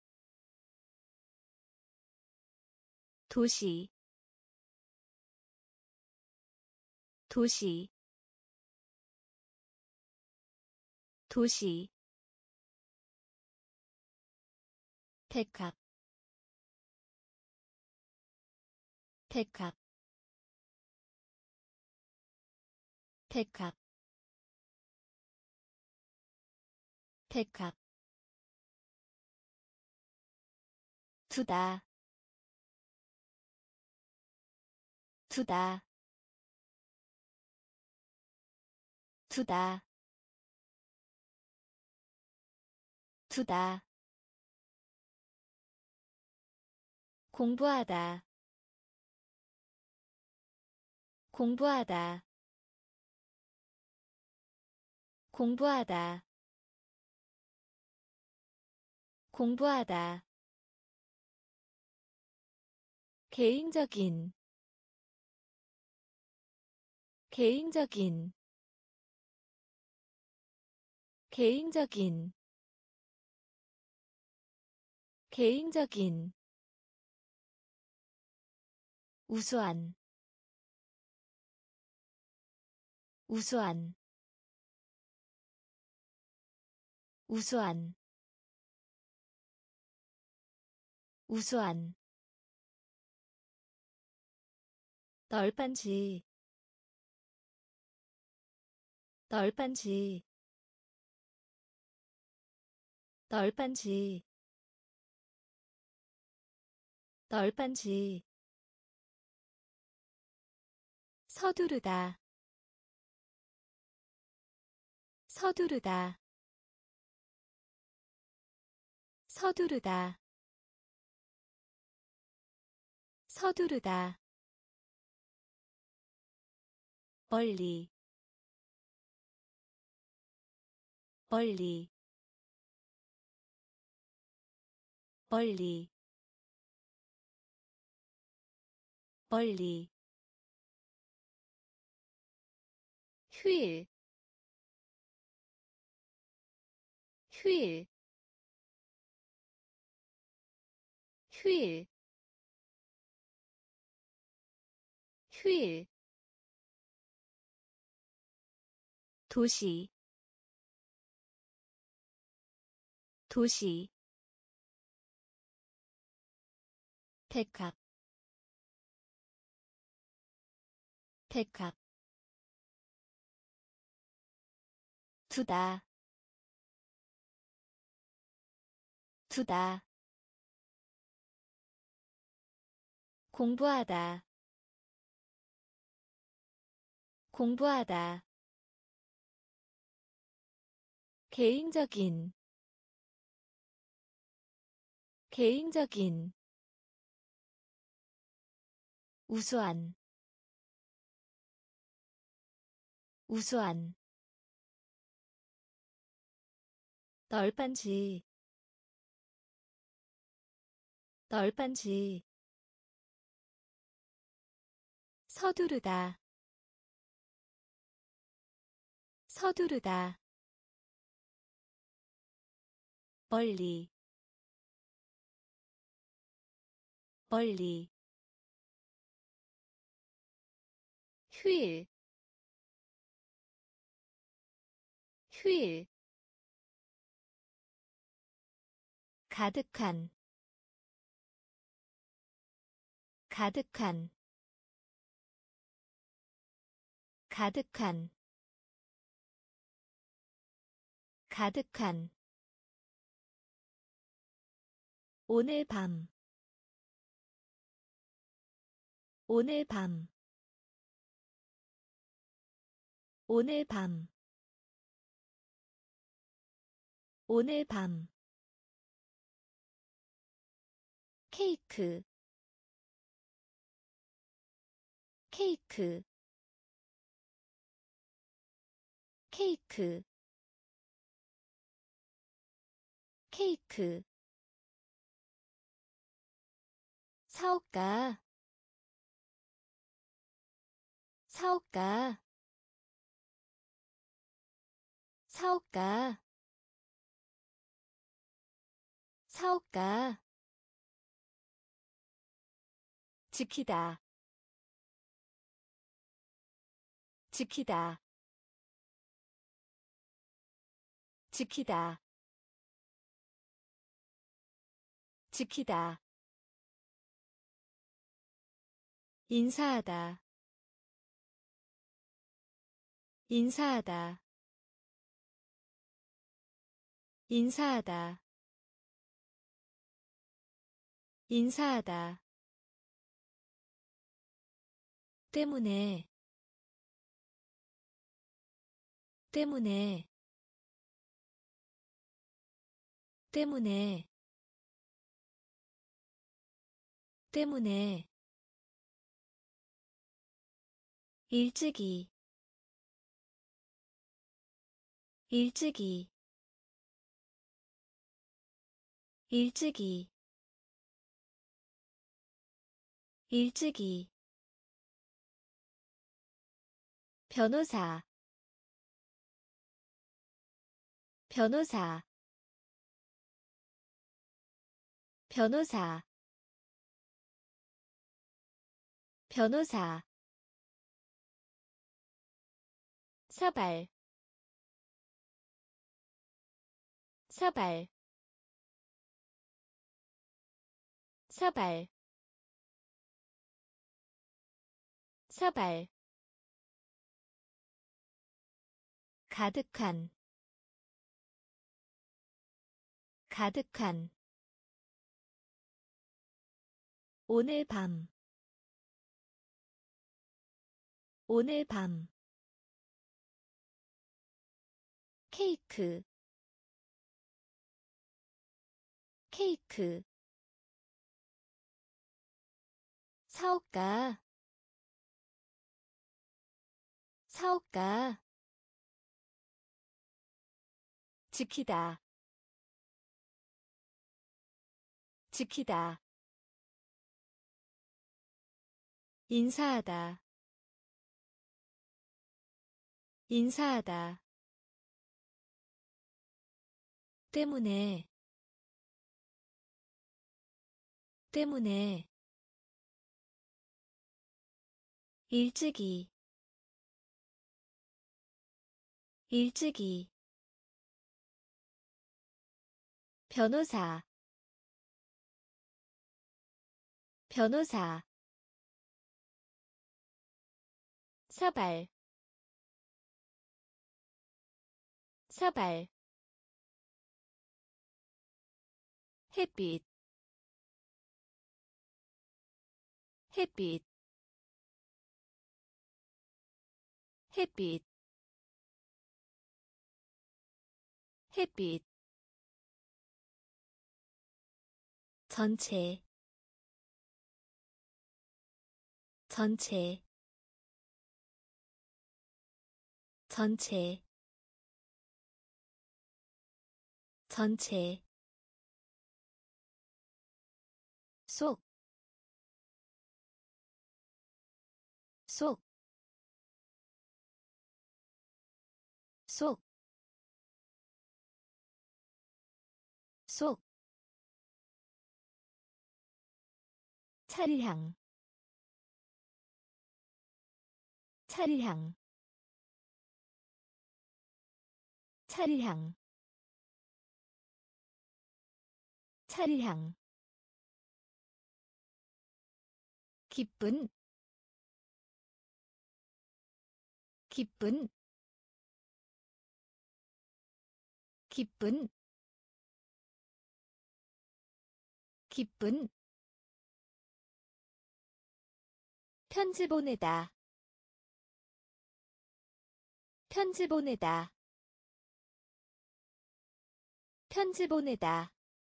도시 도시 도시 백합 백합 백합 백합 두다 두다 두다 두다 공부하다 공부하다 공부하다 공부하다 개인적인 개인적인 개인적인 개인적인 우수한 우수한 우수한 우수한 널빤지 널빤지 널빤지 널빤지 서두르다 서두르다 서두르다 서두르다 멀리 멀리 멀리 멀리 휴일 휴일 휴일 휴일 도시 도시 백합 백합 두다 두다 공부하다 공부하다 개인적인 개인적인 우수한 우수한 널빤지 널빤지 서두르다 서두르다 멀리 멀리 휴일 휴일 가득한 가득한 가득한 가득한 오늘 밤 오늘 밤 오늘 밤 오늘 밤 케이크 케이크 케이크 케이크 사업가 사업가 사업가 사업가 지키다 지키다 지키다 지키다 인사하다 인사하다 인사하다 인사하다 때문에 때문에 때문에 때문에 일찍이 일찍이 일찍이 일찍이 변호사 변호사 변호사 변호사 사발 사발 사발 사발 가득한 가득한 오늘 밤 오늘 밤 케이크 케이크 사업가 사업가 지키다 지키다 인사하다 인사하다 때문에 때문에 일찍이 일찍이 변호사 변호사 사발 사발 햇빛 햇빛 햇빛 햇빛 전체 전체 전체 전체 속, 속, 속, 속, 차례향, 차례향, 차례향, 차례향, 기쁜, 기쁜, 기쁜, 기쁜, 편지 보내다, 편지 보내다, 편지 보내다,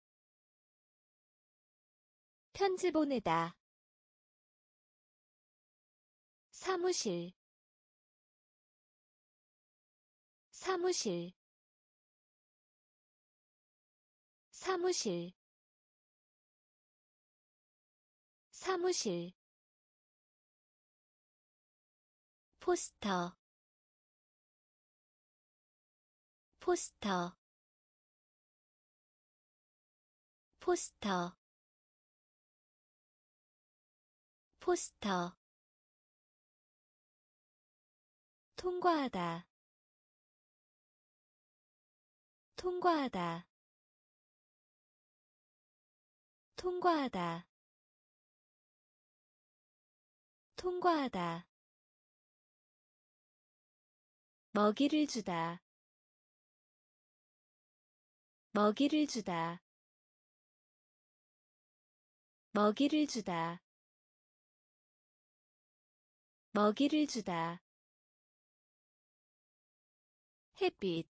편지 보내다, 사무실, 사무실, 사무실, 사무실, 포스터, 포스터, 포스터, 포스터, 통과하다, 통과하다, 통과하다, 통과하다, 먹이를 주다, 먹이를 주다, 먹이를 주다, 먹이를 주다, 햇빛,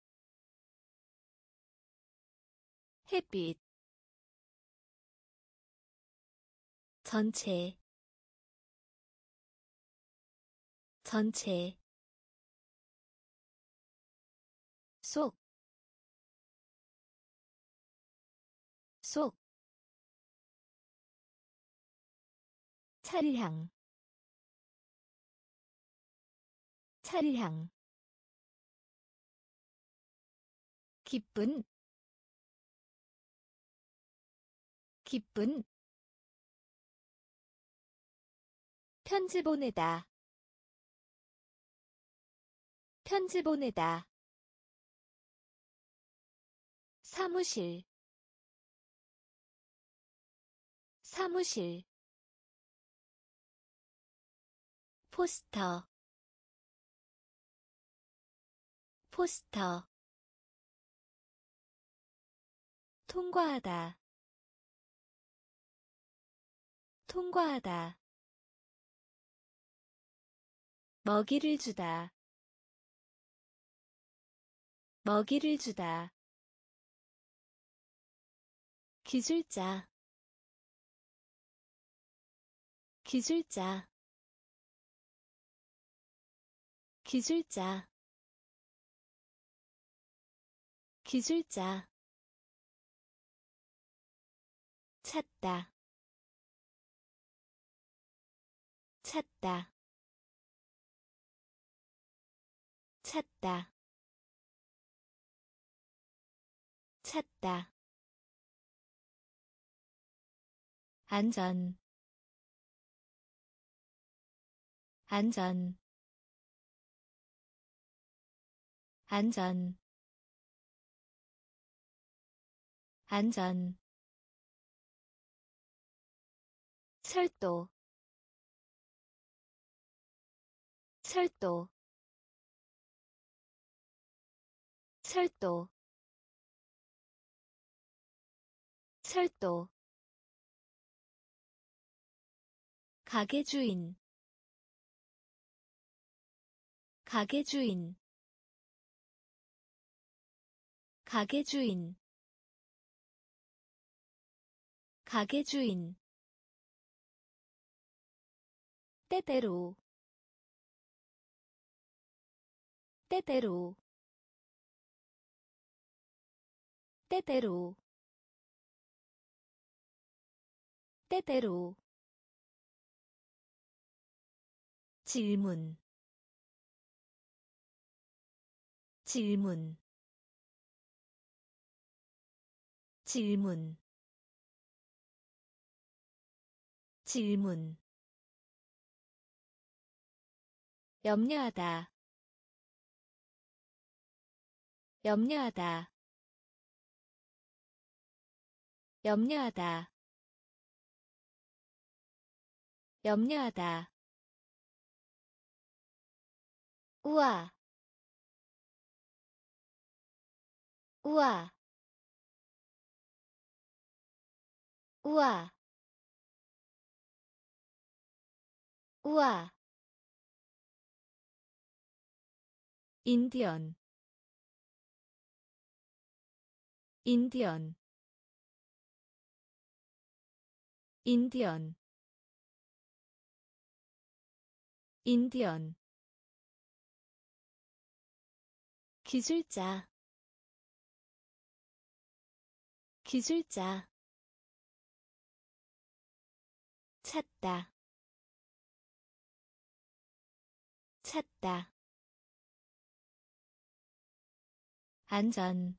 햇빛, 전체, 전체, 속, 속, 차례향, 차례향, 기쁜, 기쁜, 편지 보내다, 편지 보내다, 사무실, 사무실, 포스터, 포스터, 통과하다, 통과하다, 먹이를 주다, 먹이를 주다, 기술자, 기술자, 기술자, 기술자, 찾다, 찾다, 찾다, 찾다, 안전, 안전, 안전, 안전, 철도, 철도, 철도, 철도 가게 주인 가게 주인 가게 주인 가게 주인 때때로 때때로 때때로 때때로 질문 질문 질문 질문 염려하다 염려하다 염려하다 염려하다 우와 우와 우와 우와 인디언 인디언 인디언 인디언 기술자 기술자 찾다 찾다 안전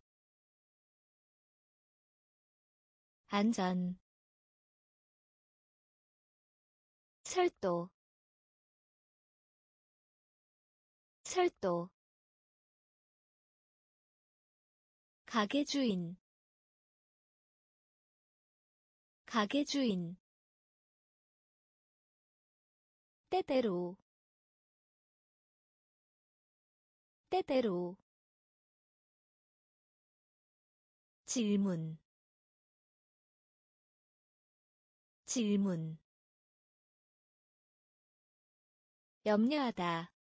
안전 철도 철도 가게 주인 가게 주인 때때로 때때로 질문 질문 염려하다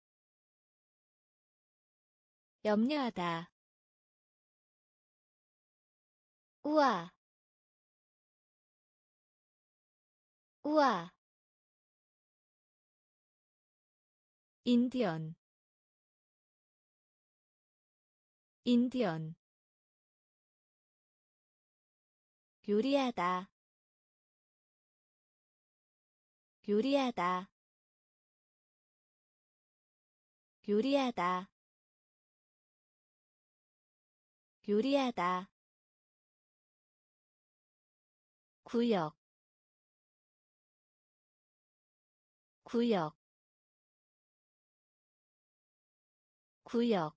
염려하다 우와 우와 인디언 인디언 요리하다 요리하다 요리하다 요리하다 구역 구역 구역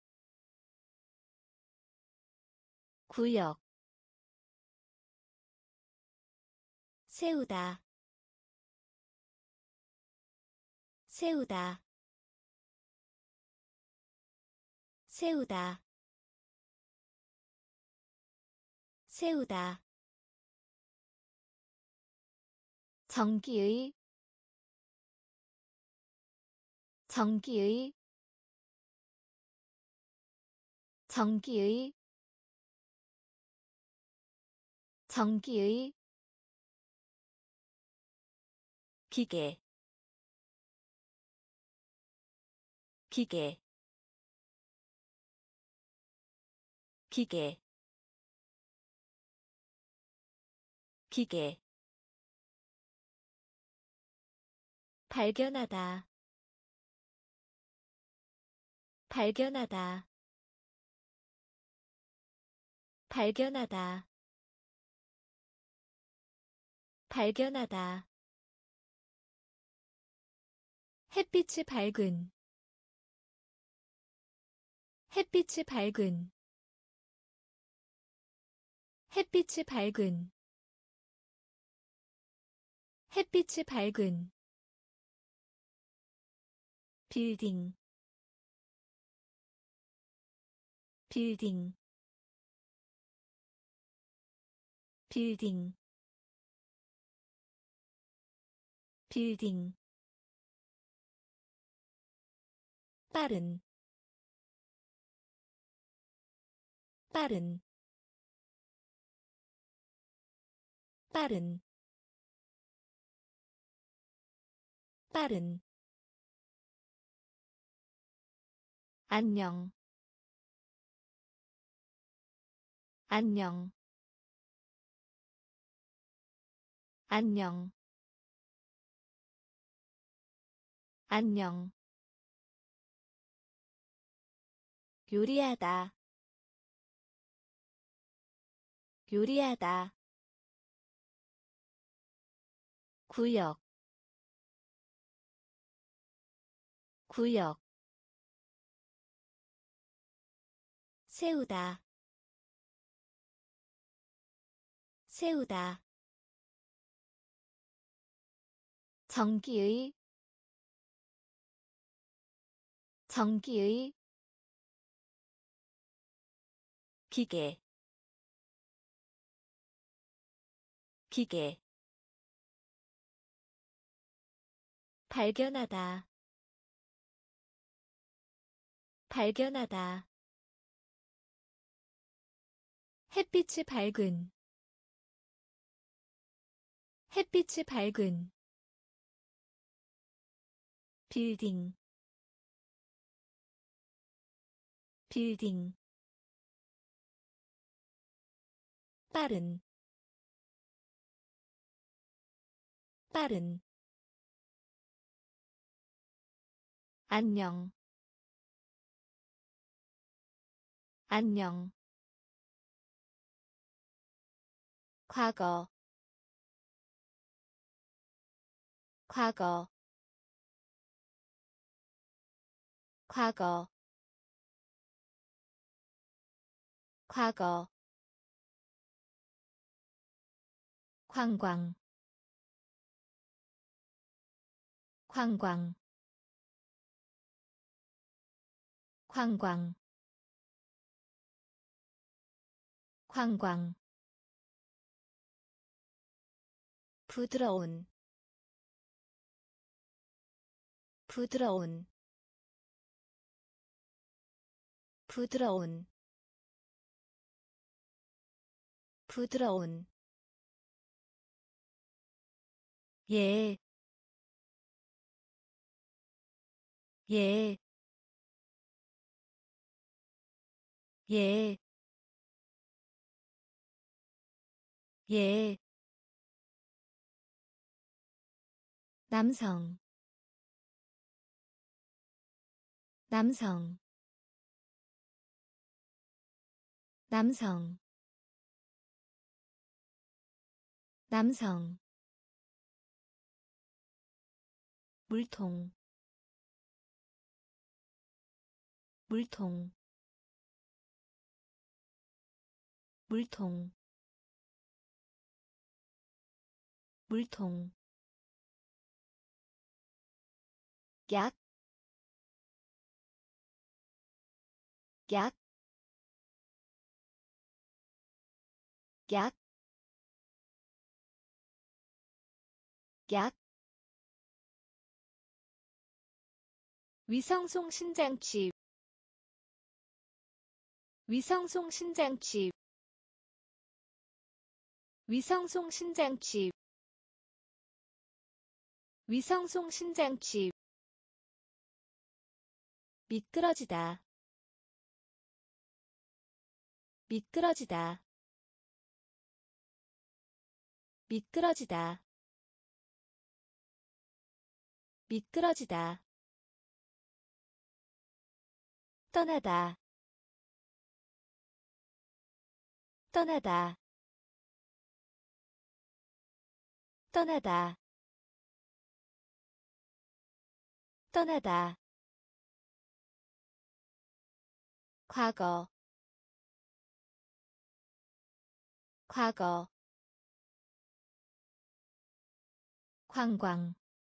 구역 세우다 세우다 세우다 세우다 전기의 전기의 전기의 전기의 기계 기계 기계 기계 발견하다 발견하다 발견하다 발견하다 햇빛이 밝은 햇빛이 밝은 햇빛이 밝은 햇빛이 밝은 빌딩 빌딩 빌딩 빌딩 빠른 빠른 빠른 빠른 안녕 안녕 안녕 안녕 요리하다 요리하다 구역 구역 세우다 세우다 전기의 전기의 기계 기계 발견하다 발견하다 햇빛이 밝은 햇빛이 밝은 빌딩 빌딩 빠른 빠른 안녕 안녕 과거 과거 과거 과거 관광 관광 관광 관광 부드러운 부드러운 부드러운 부드러운 예, 예, 예, 예. 남성, 남성, 남성, 남성. 물통, 물통, 물통, 물통. 약, 약, 약, 약. 위성송 신장치, 위성송 신장치, 위성송 신장치, 위성송 신장치. 미끄러지다, 미끄러지다, 미끄러지다, 미끄러지다. 떠나다, 떠나다, 떠나다, 떠나다. 과거, 과거. 관광,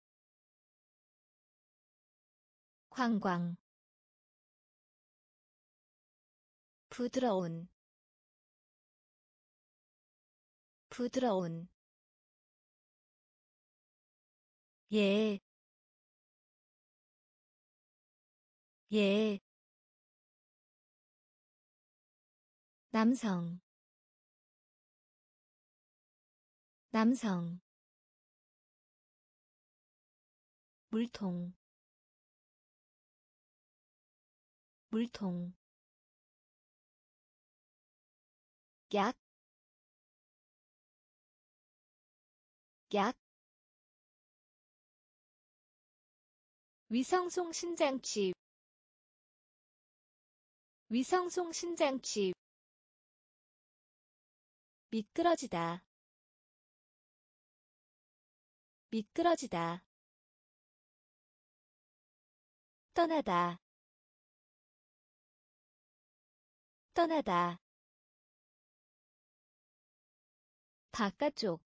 관광. 부드러운, 부드러운 예, 예, 남성 남성 물통 물통 약, 약 위성송신장치 위성송신장치 미끄러지다 미끄러지다 떠나다 떠나다 바깥쪽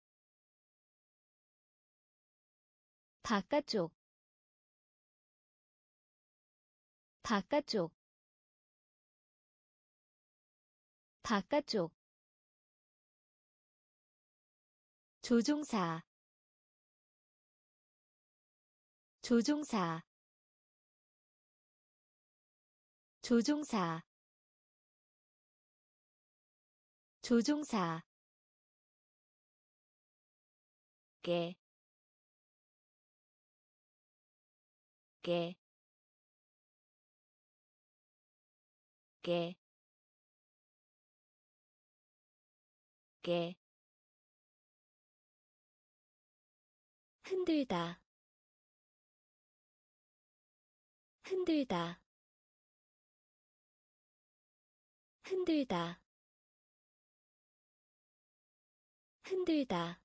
바깥쪽 바깥쪽 바깥쪽 조종사 조종사 조종사 조종사 깨, 깨, 깨, 깨, 흔들다 흔들다 흔들다 흔들다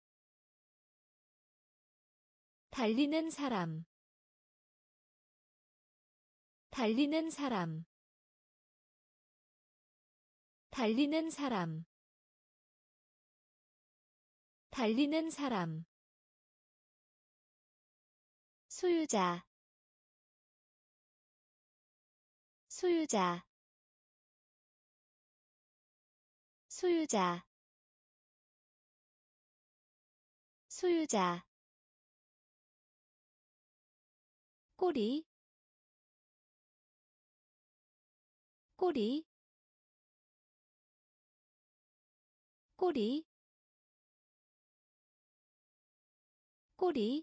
달리는 사람 달리는 사람 달리는 사람 달리는 사람 소유자 소유자 소유자 소유자 꼬리 꼬리 꼬리 꼬리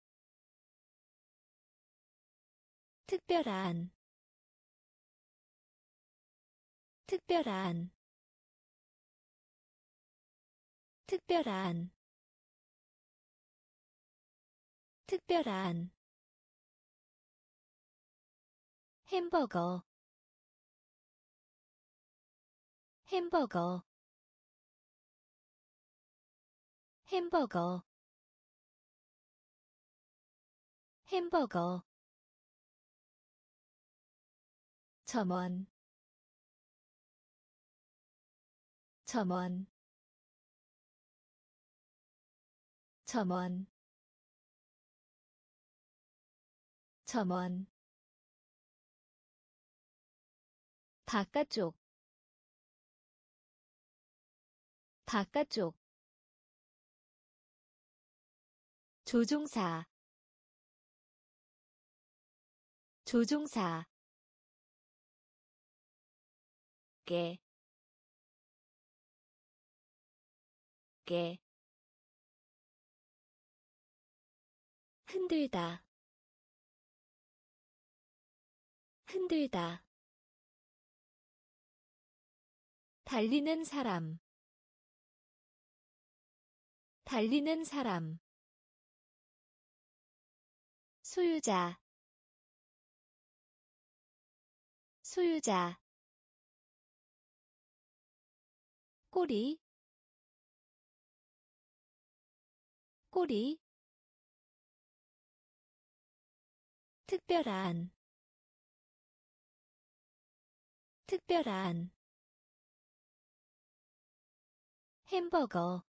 특별한 특별한 특별한 특별한 햄버거 햄버거 햄버거 햄버거 점원 점원 점원 점원 바깥쪽 바깥쪽 조종사 조종사 깨, 깨, 흔들다 흔들다 달리는 사람 달리는 사람 소유자 소유자 꼬리 꼬리 특별한 특별한 햄버거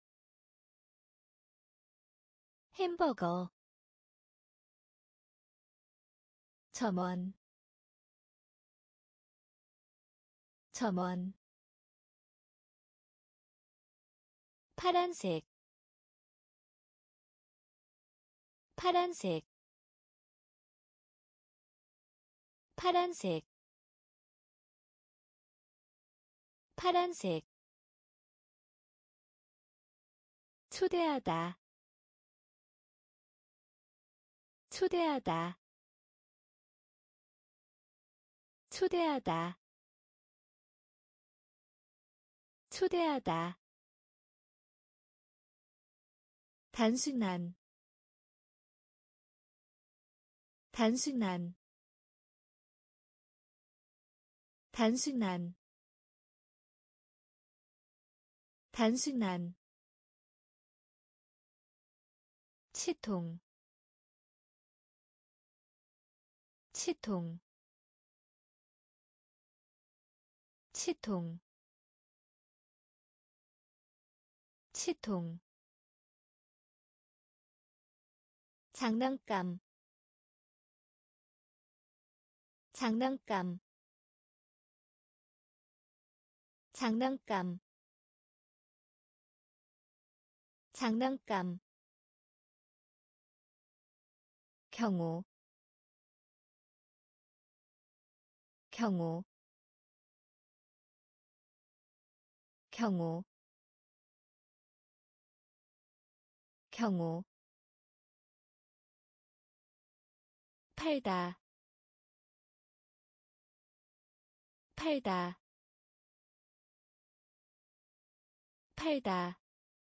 햄버거 점원 점원 파란색 파란색 파란색 파란색 초대하다 초대하다 초대하다 초대하다 단순한 단순한 단순한 단순한 치통 치통 치통 치통 장난감 장난감 장난감 장난감 경우 경우 경우 경우 팔다 팔다 팔다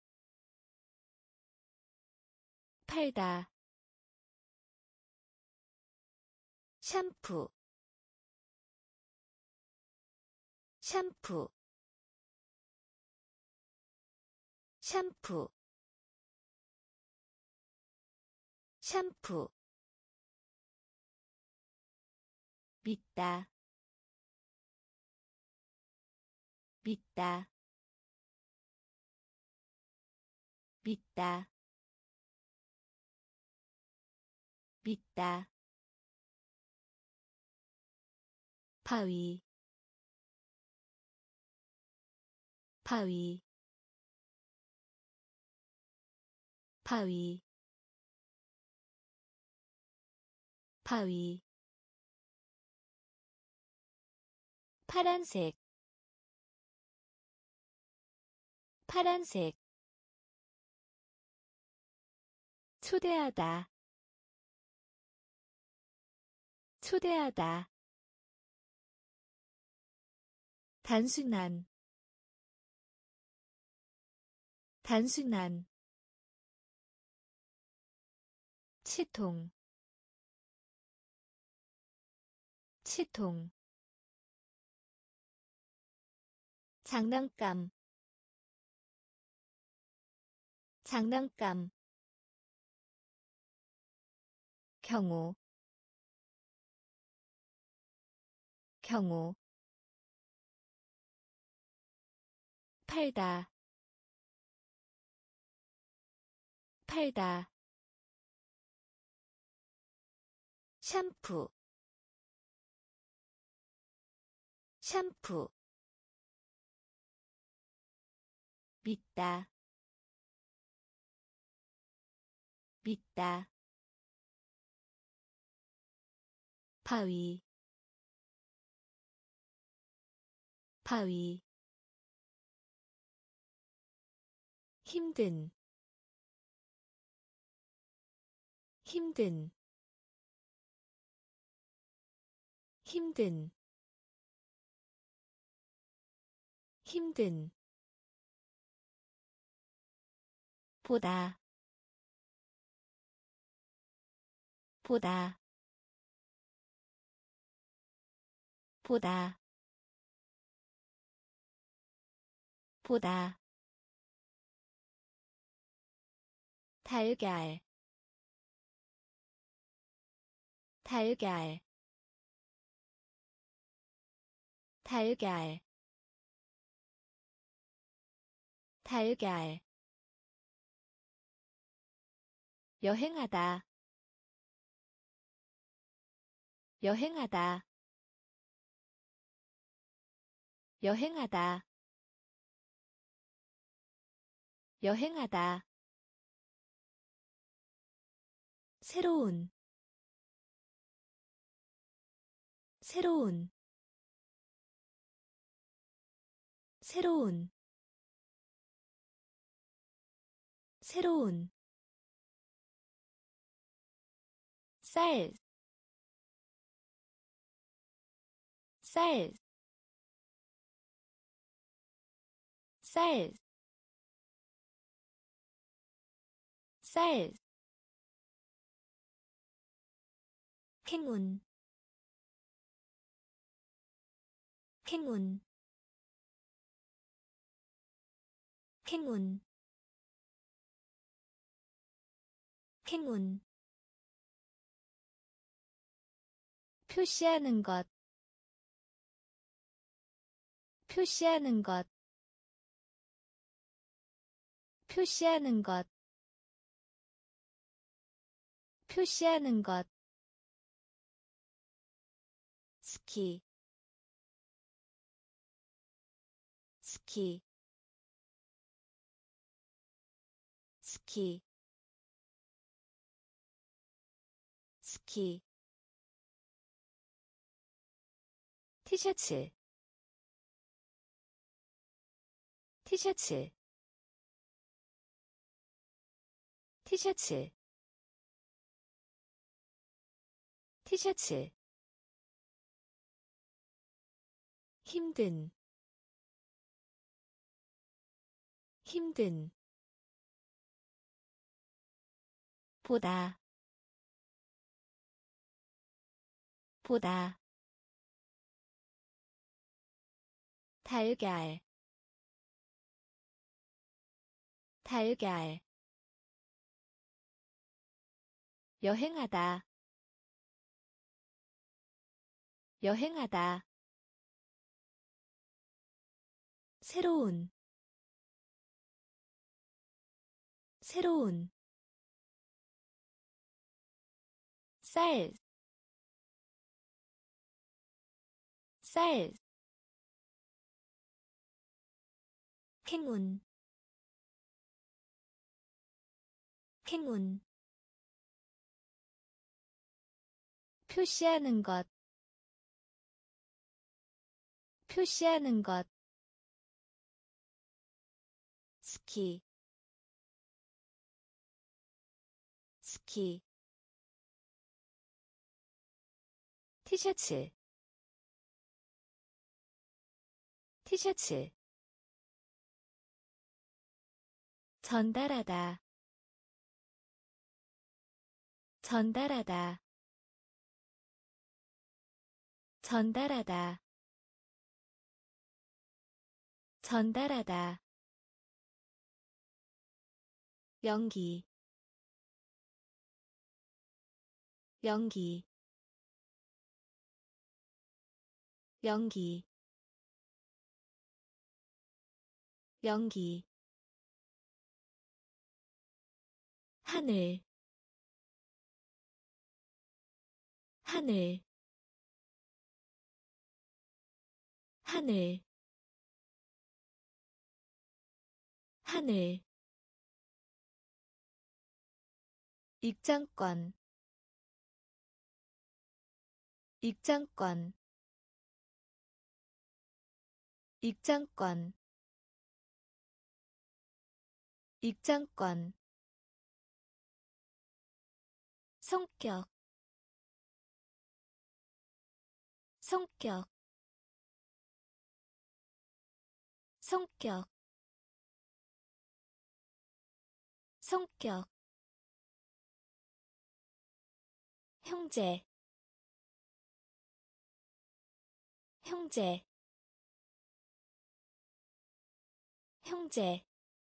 팔다 샴푸 샴푸 샴푸 샴푸 믿다 믿다 믿다 믿다 바위 바위 바위 바위 파란색 파란색 초대하다 초대하다 단순한 단순한 치통 치통 장난감 장난감 경우 경우 팔다 팔다 샴푸 샴푸 믿다 믿다 바위 바위 힘든 힘든 힘든 힘든 보다 보다 보다 보다 달걀 달걀 달걀 달걀 여행하다 여행하다 여행하다 여행하다 새로운 새로운 새로운 새로운 쌀, 쌀, 쌀, 쌀, 행운, 행운, 행운, 행운, 표시하는 것, 표시하는 것, 표시하는 것, 표시하는 것, 스키, 스키, 스키, 스키, 티셔츠, 티셔츠, 티셔츠, 티셔츠, 힘든, 힘든, 보다, 보다, 달걀, 달걀, 여행하다, 여행하다, 새로운, 새로운, 쌀, 쌀, 행운, 행운, 표시하는 것, 표시하는 것, 스키, 스키, 티셔츠, 티셔츠, 전달하다, 전달하다, 전달하다, 전달하다, 연기, 연기, 연기, 연기, 하늘, 하늘, 하늘, 하늘, 입장권, 입장권, 입장권, 입장권, 성격, 성격, 성격, 성격, 형제, 형제, 형제,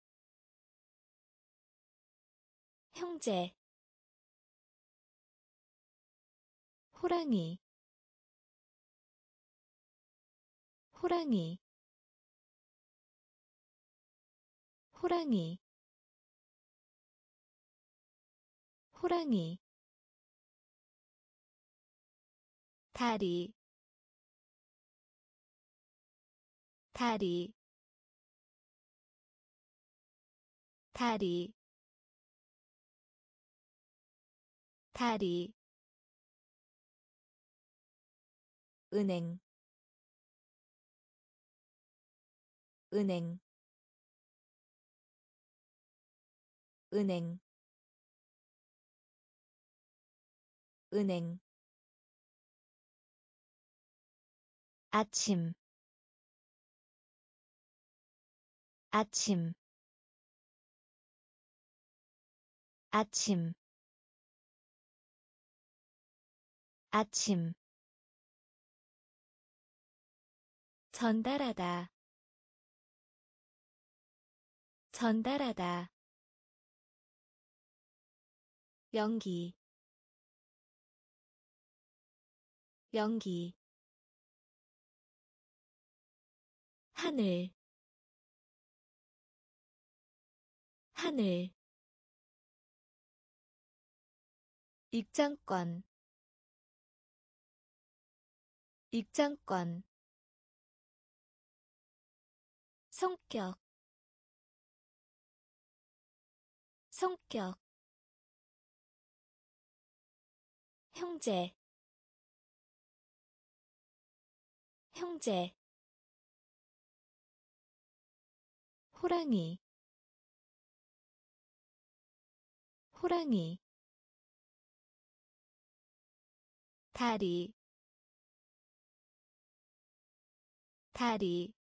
형제, 호랑이, 호랑이, 호랑이, 호랑이, 다리, 다리, 다리 다리 은행 은행 은행 은행 아침 아침 아침 아침 전달하다 전달하다 연기 연기 하늘 하늘 입장권 입장권 성격 성격 형제 형제 호랑이 호랑이 다리 다리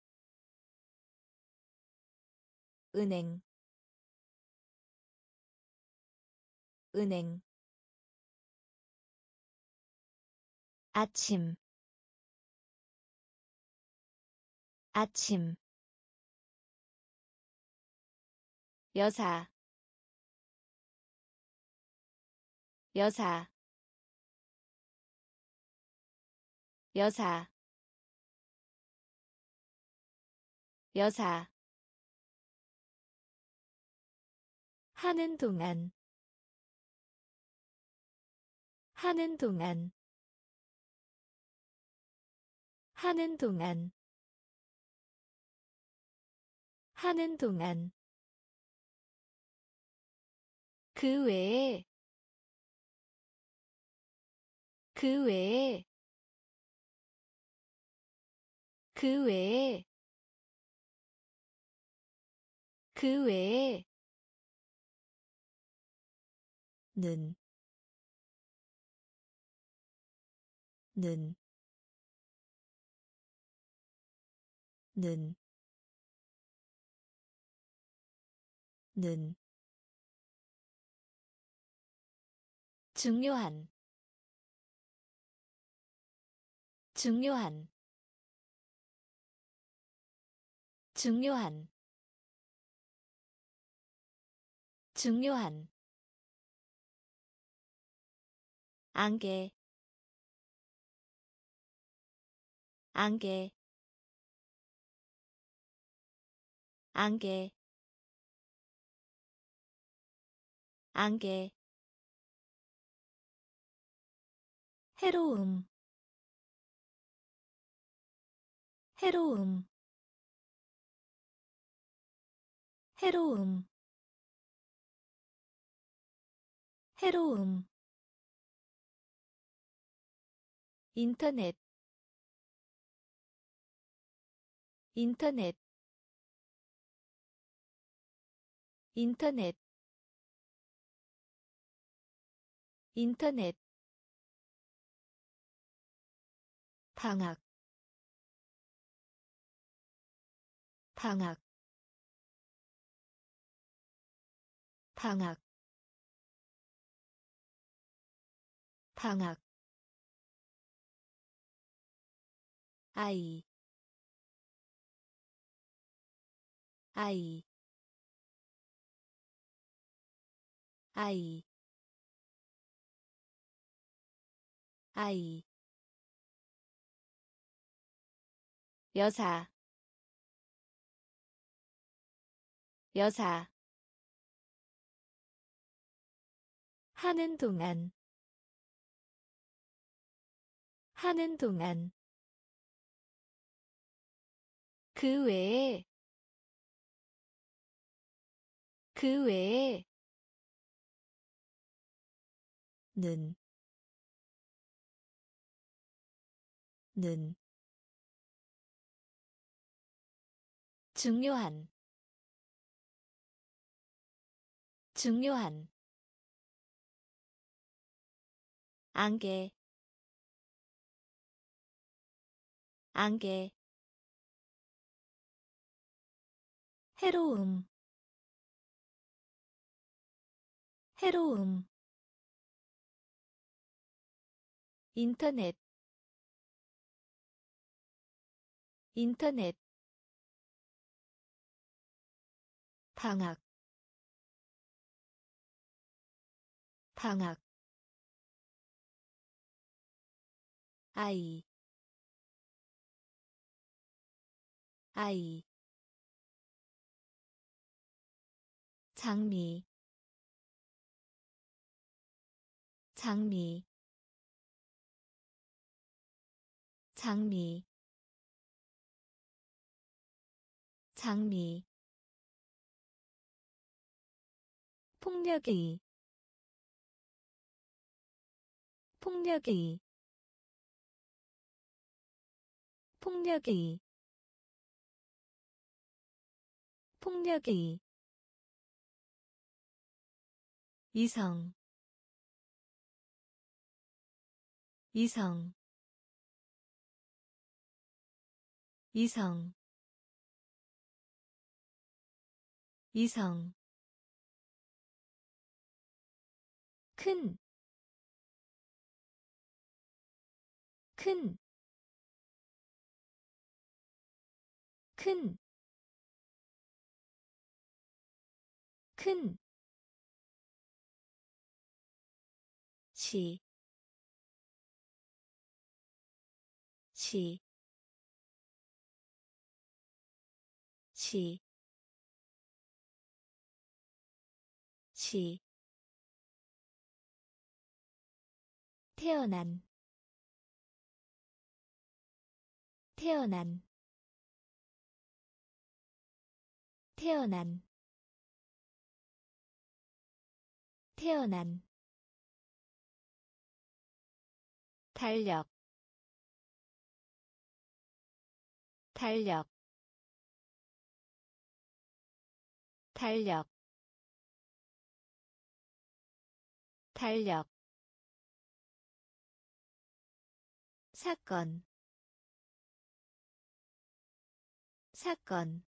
은행 은행 아침 아침 여사 여사 여사 여사 하는 동안 하는 동안 하는 동안 하는 동안 그 외에 그 외에 그 외에 그 외에 는 는, 는, 는 중요한 중요한 중요한 중요한 안개 안개 안개 안개 해로움 해로움 해로움 해로움 인터넷 인터넷 인터넷 인터넷 방학 방학 방학 방학 아이 아이 아이 아이 여사 여사 하는 동안 하는 동안 그 외에 그 외에 는 중요한 안개 해로움 인터넷 방학 아이 장미 폭력의 이성 큰 시, 시, 시, 시, 태어난, 태어난, 태어난, 태어난, 달력, 달력, 달력, 달력, 사건, 사건,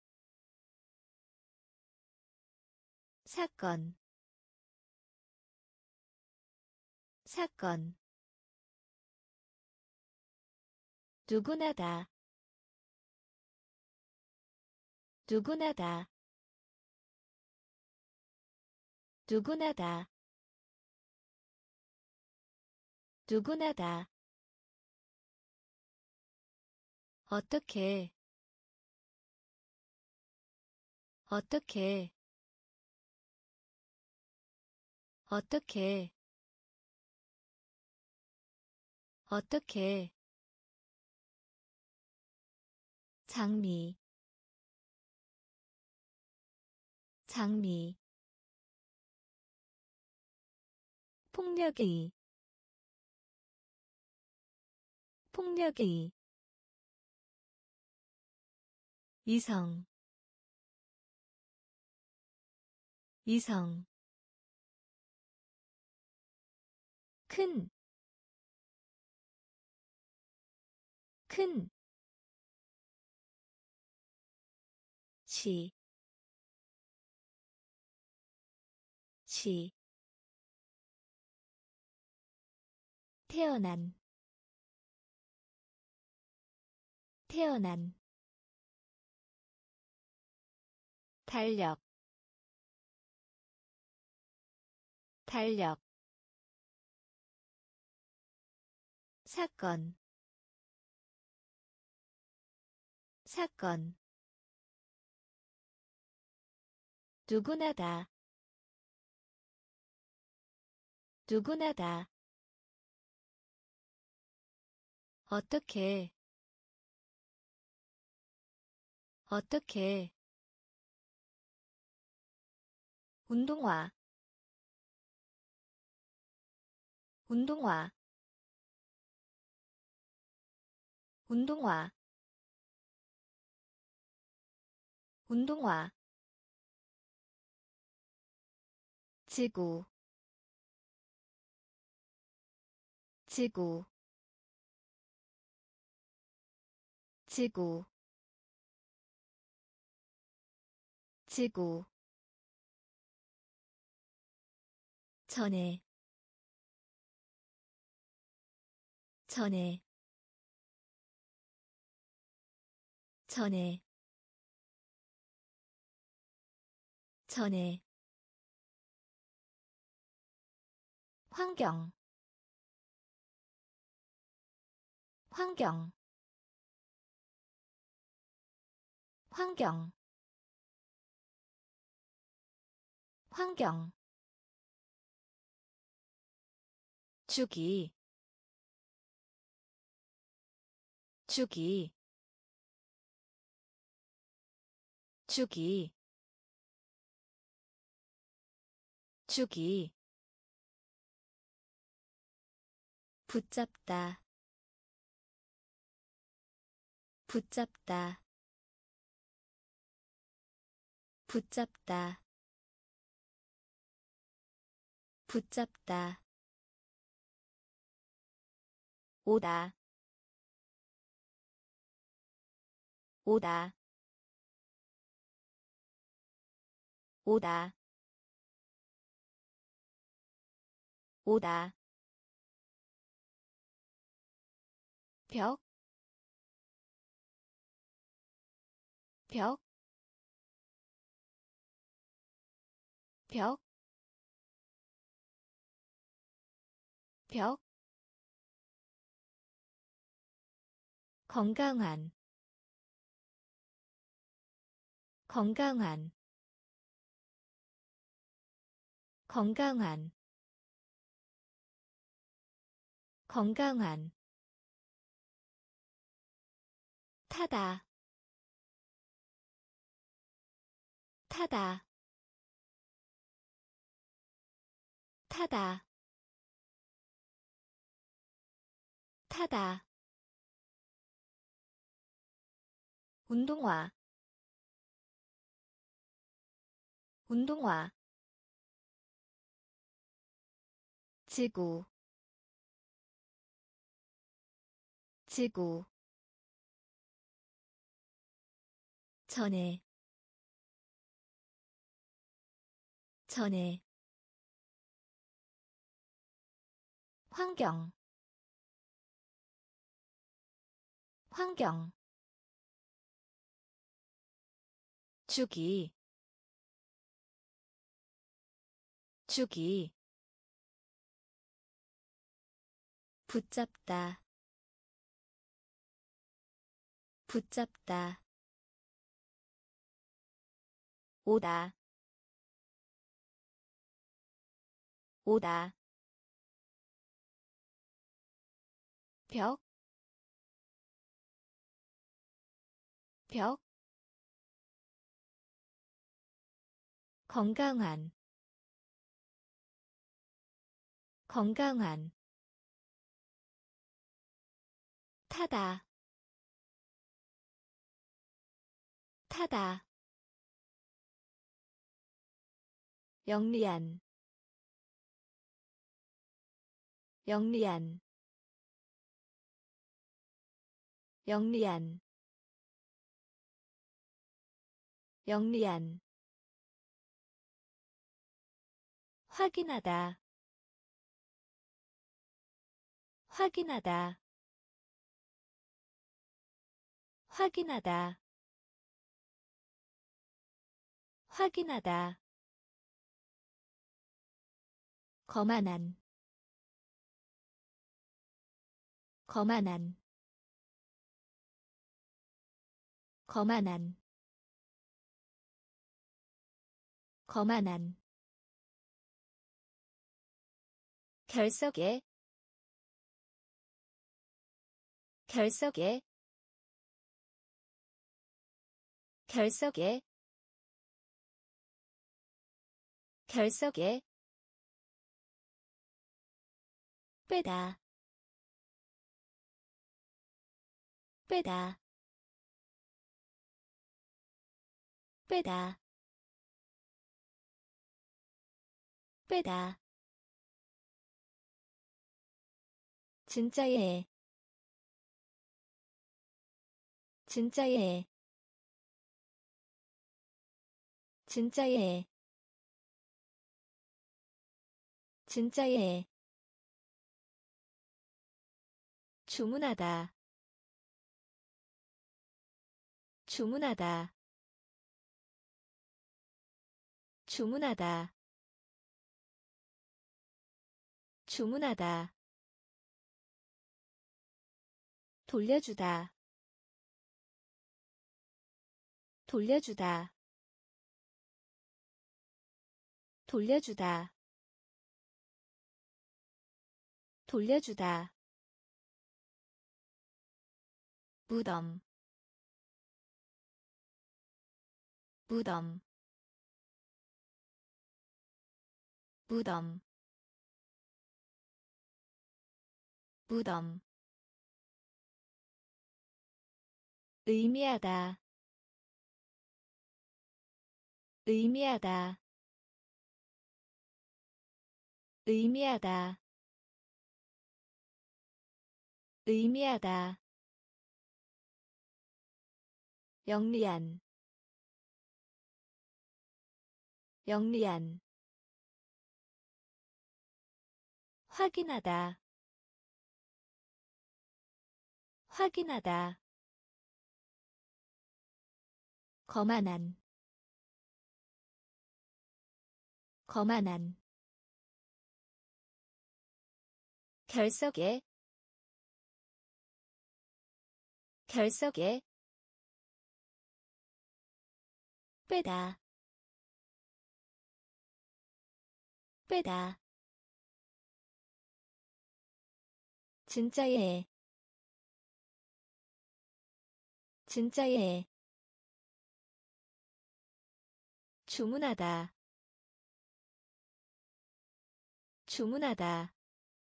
사건, 사건, 누구나다, 누구나다, 누구나다, 누구나다, 어떻게, 어떻게, 어떻게, 어떻게, 장미, 장미, 폭력의, 폭력의, 이성, 이성, 큰, 큰, 시, 시, 태어난, 태어난, 달력, 달력, 사건, 사건, 누구나다, 누구나다, 어떻게, 어떻게, 운동화 운동화 운동화 운동화 지구 지구 지구 지구 전에 전에 전에 전에 환경 환경 환경 환경 주기 주기 주기 주기 붙잡다 붙잡다 붙잡다 붙잡다 오다 오다 오다 오다 벽, 벽, 벽, 벽, 건강한, 건강한, 건강한, 건강한, 타다, 타다, 타다, 타다, 운동화, 운동화, 지구, 지구, 전에, 전에, 환경, 환경, 주기, 주기, 붙잡다, 붙잡다, 오다, 오다, 벽, 벽, 건강한, 건강한, 타다, 타다, 영리한, 영리한, 영리한, 영리한, 확인하다, 확인하다, 확인하다, 확인하다, 거만한, 거만한, 거만한, 거만한, 결석에, 결석에, 결석에, 결석에 빼다 빼다 빼다 빼다 진짜예 진짜예 진짜예 진짜예 주문하다 주문하다 주문하다 주문하다 돌려주다 돌려주다 돌려주다 돌려주다 무덤 무덤 무덤 무덤 의미하다 의미하다 의미하다 의미하다 영리한 영리한 확인하다 확인하다 거만한 거만한 결석에 결석에 빼다 빼다 진짜예 진짜예 주문하다 주문하다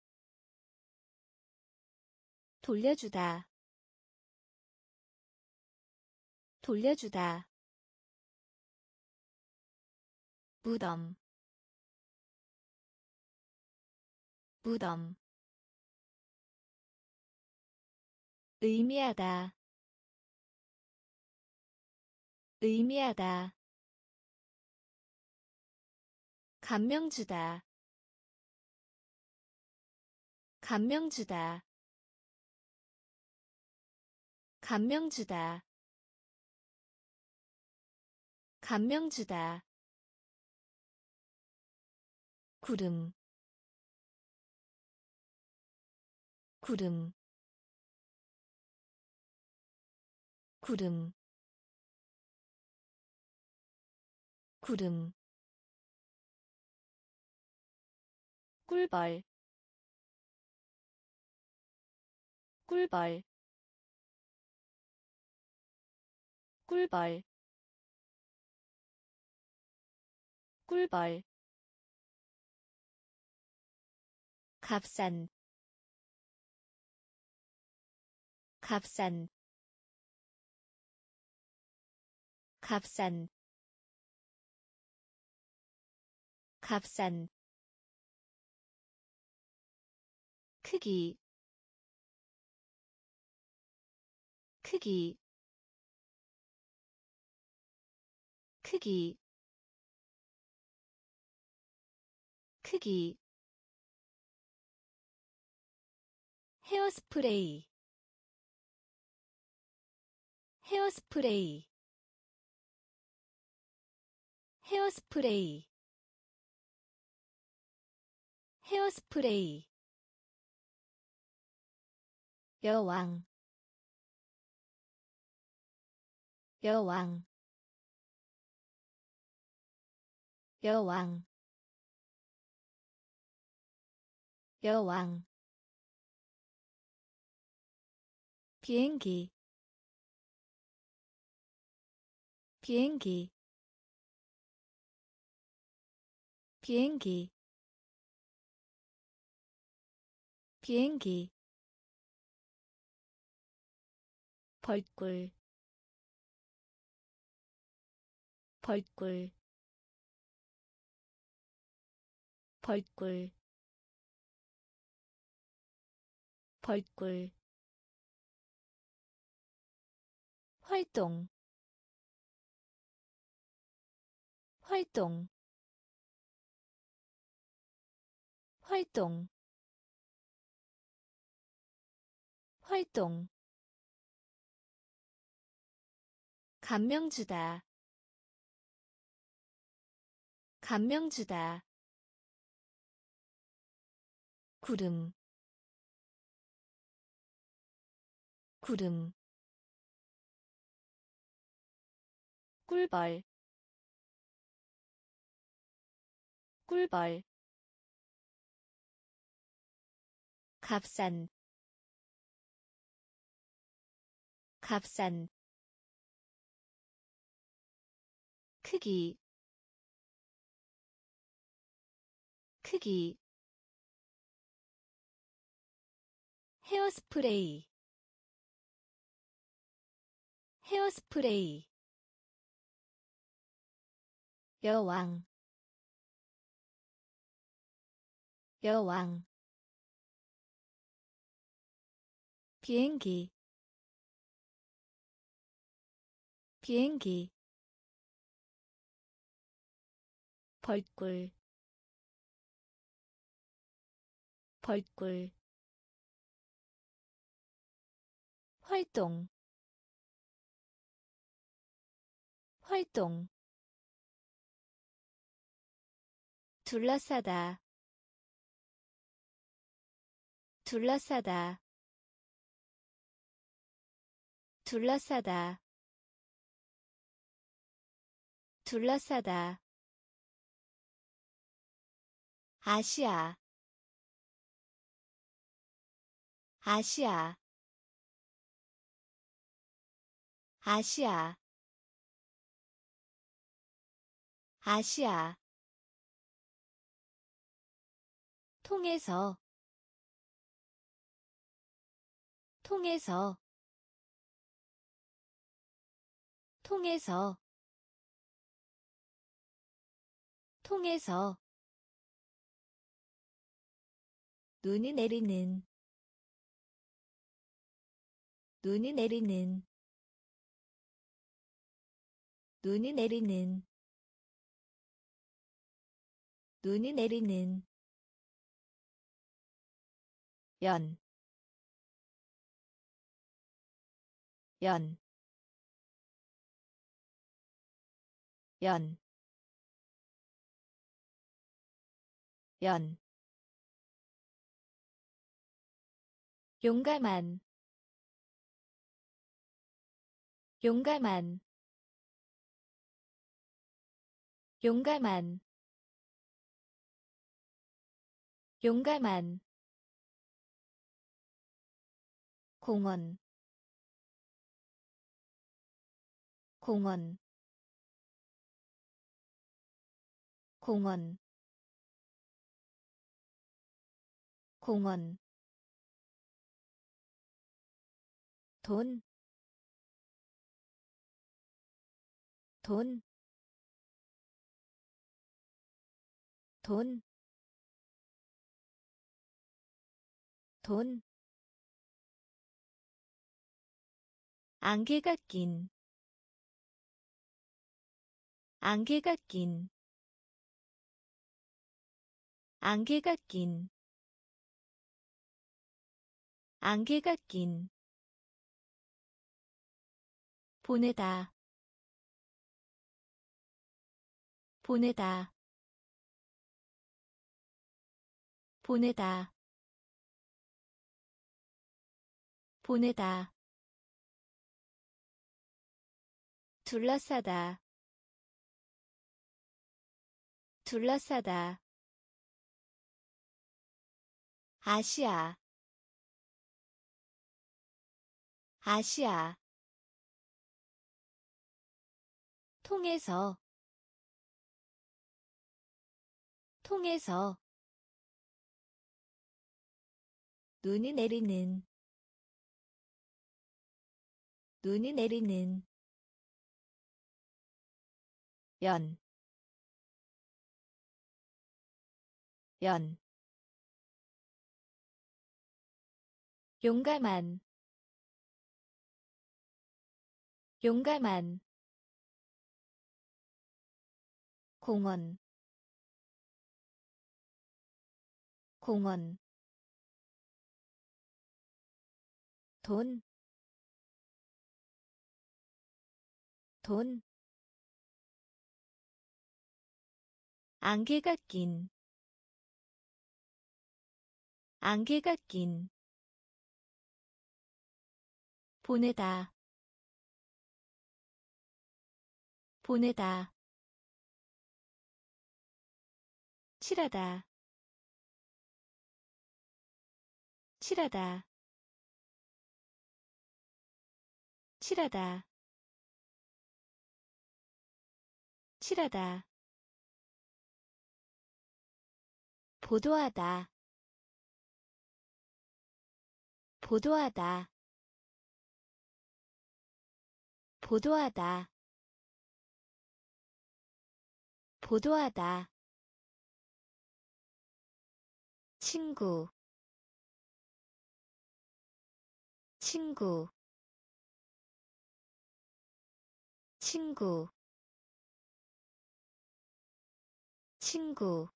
돌려주다 돌려주다 무덤 무덤 의미하다 의미하다 감명 주다 감명 주다 감명 주다 감명 주다 구름 구름 구름 구름 꿀벌 꿀벌 꿀벌 꿀벌 값싼 값싼 값싼 값싼 크기 크기 크기 크기 헤어스프레이 헤어스프레이 헤어스프레이 헤어스프레이 여왕 여왕 여왕 여왕 비행기 비행기 비행기 비행기 벌꿀 벌꿀 벌꿀 벌꿀 활동 활동 활동 활동 감명 주다 감명 주다 구름 구름 꿀벌 꿀벌 값싼 값싼 크기 크기 헤어스프레이 헤어스프레이 여왕 여왕 비행기 비행기 벌꿀 벌꿀 활동 활동 둘러싸다 둘러싸다 둘러싸다 둘러싸다 아시아 아시아 아시아 아시아 통해서 통해서 통해서 통해서 눈이 내리는 눈이 내리는 눈이 내리는 눈이 내리는 연, 연, 연, 연 용감한 용감한 용감한 용감한 공원 공원 공원 공원 돈, 돈, 돈, 돈 안개가 낀 안개가 낀 안개가 낀 안개가 낀 보내다 보내다 보내다 보내다 둘러싸다 둘러싸다 아시아 아시아 통해서 통해서 눈이 내리는 눈이 내리는 연 연 용감한 용감한 공원 공원 돈 돈 안개가 낀 안개가 낀 보내다 보내다 칠하다 칠하다 칠하다 칠하다 보도하다 보도하다 보도하다 보도하다 친구 친구 친구 친구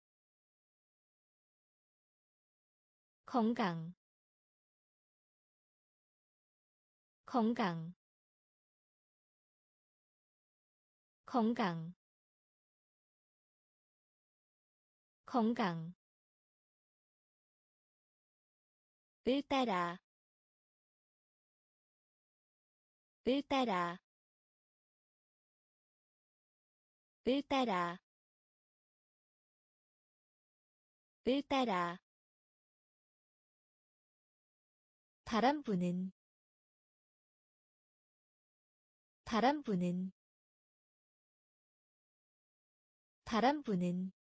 건강 건강 건강 건강 을 따라 을 따라 을 따라 을 따라 바람 부는 바람 부는 바람 부는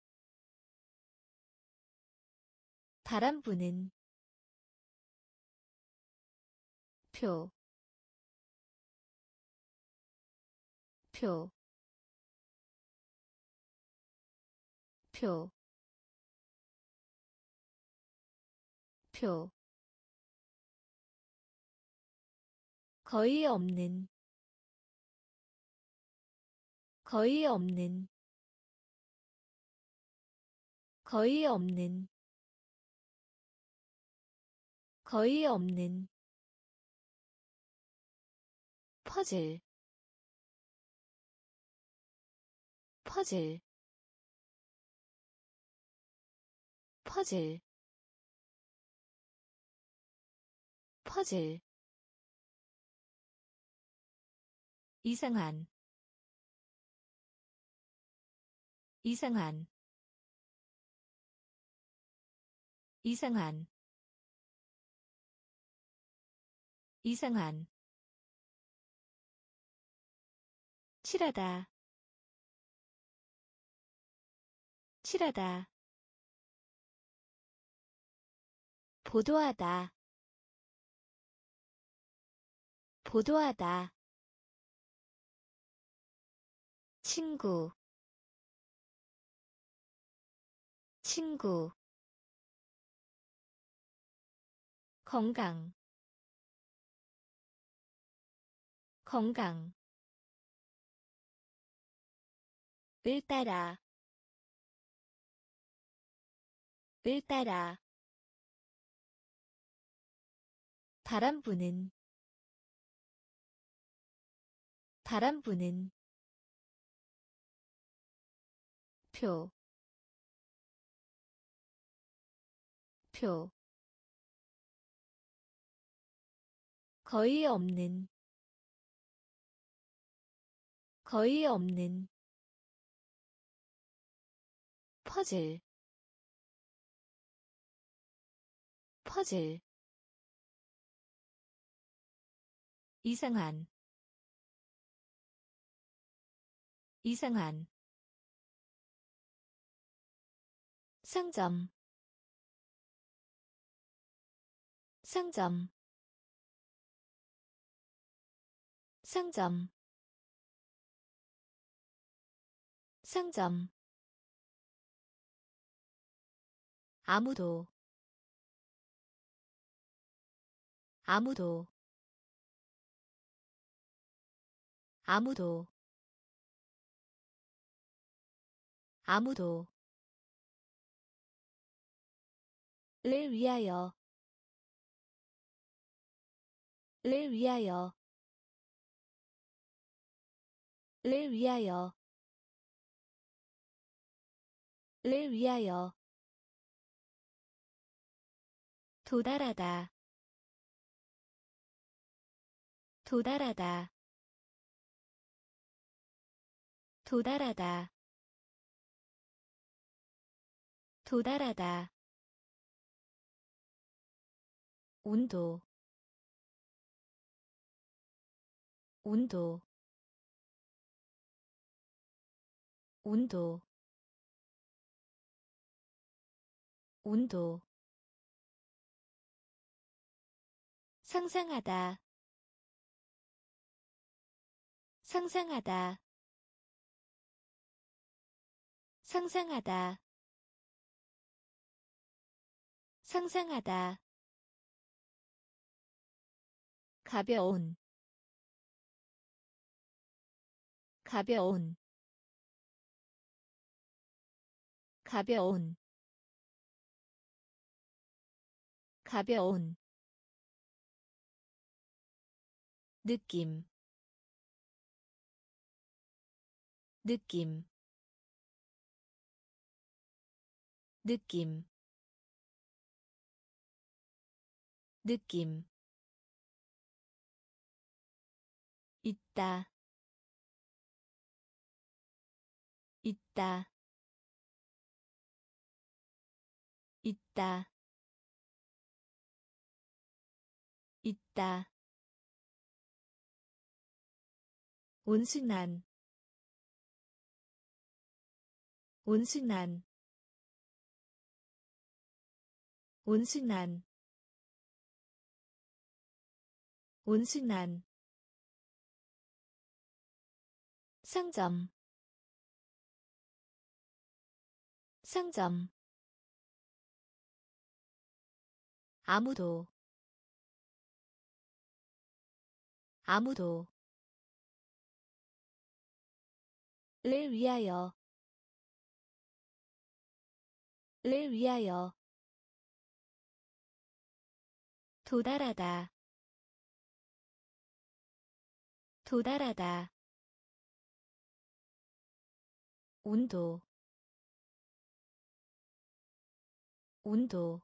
바람 부는 표, 표, 표, 표. 거의 없는, 거의 없는, 거의 없는, 거의 없는. 퍼즐, 퍼즐, 퍼즐, 퍼즐. 이상한, 이상한, 이상한, 이상한. 칠하다, 칠하다. 보도하다, 보도하다. 친구, 친구. 건강, 건강. 을 따라 을 따라 바람 부는 바람 부는 표, 표. 거의 없는, 거의 없는. 퍼즐, 퍼즐. 이상한, 이상한. 상점 상점 상점 상점 아무도 아무도 아무도 아무도 를 위하여 를 위하여 를 위하여 를 위하여 도달하다 도달하다 도달하다 도달하다 온도 온도 온도 온도 상상하다 상상하다 상상하다 상상하다 가벼운 가벼운 가벼운 가벼운 느낌 느낌 느낌 느낌 있다 있다 있다 있다 온순한 온순한 온순한 온순한 상점 상점 아무도 아무도 를 위하여 를 위하여 도달하다 도달하다 온도 온도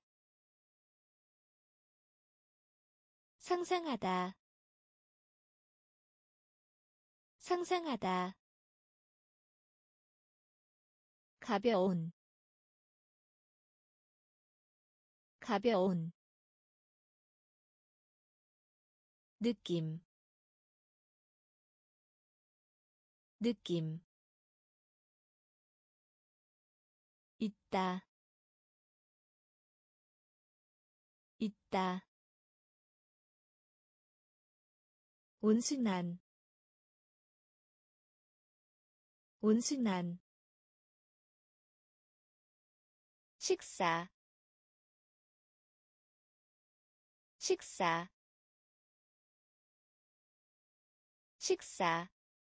상상하다 상상하다 가벼운 가벼운 느낌 느낌 있다 있다 온순한 온순한 식사 식사 식사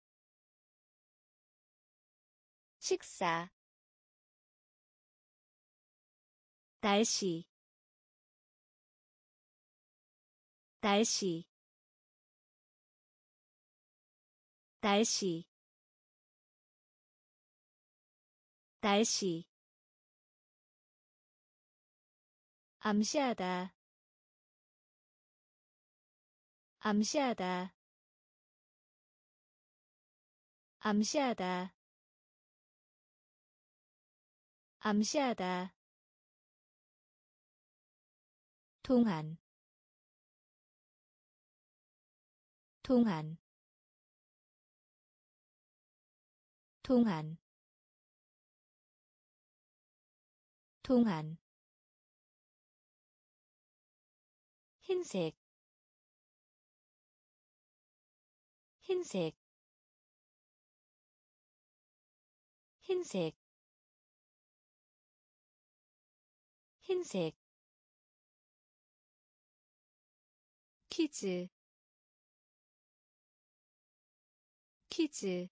식사 날씨 날씨 날씨 날씨 암시하다 암시하다 암시하다 암시하다 동안 동안 동안 동안 흰색 흰색 흰색 흰색 퀴즈 퀴즈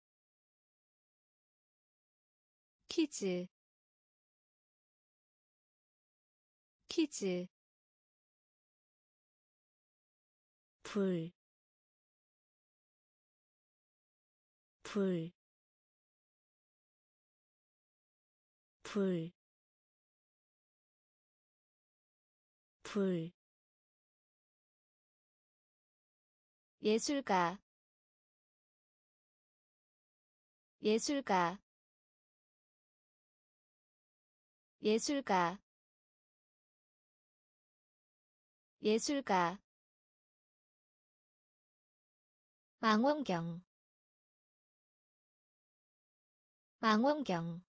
퀴즈 퀴즈 불, 불, 불, 불, 예술가 예술가 예술가 예술가 망원경 망원경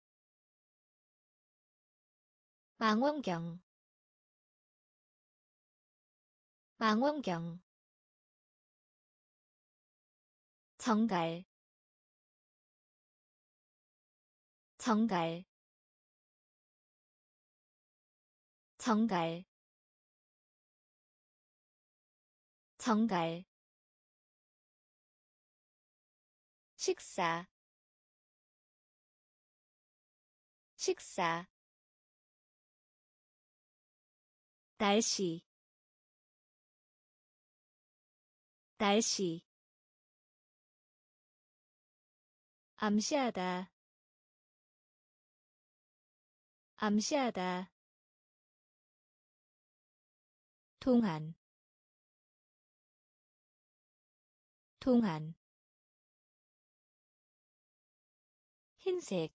망원경 망원경 정갈 정갈 정갈 정갈 식사 식사 날씨 날씨 암시하다 암시하다 동안 동안 흰색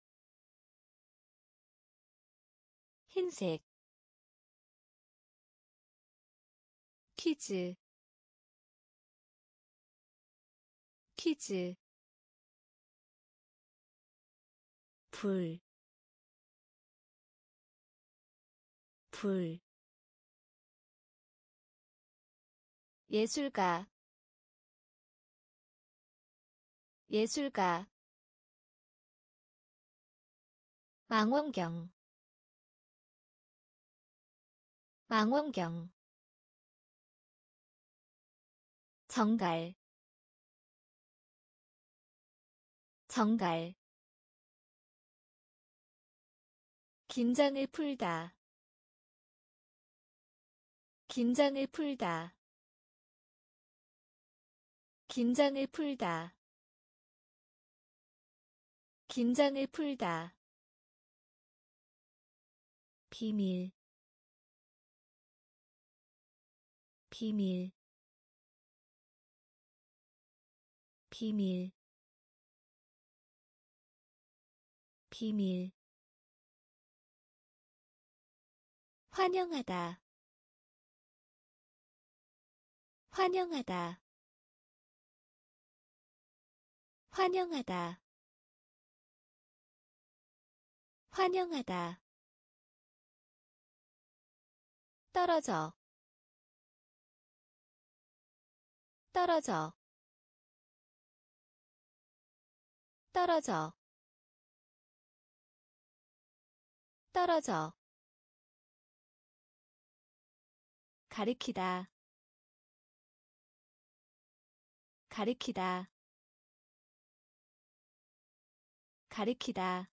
흰색 퀴즈 퀴즈 불, 불, 예술가 예술가 망원경 망원경 정갈 정갈 긴장을 풀다 긴장을 풀다 긴장을 풀다 긴장을 풀다 비밀, 비밀, 비밀, 비밀, 환영하다 환영하다 환영하다 환영하다 떨어져 떨어져 떨어져 떨어져 가리키다 가리키다 가리키다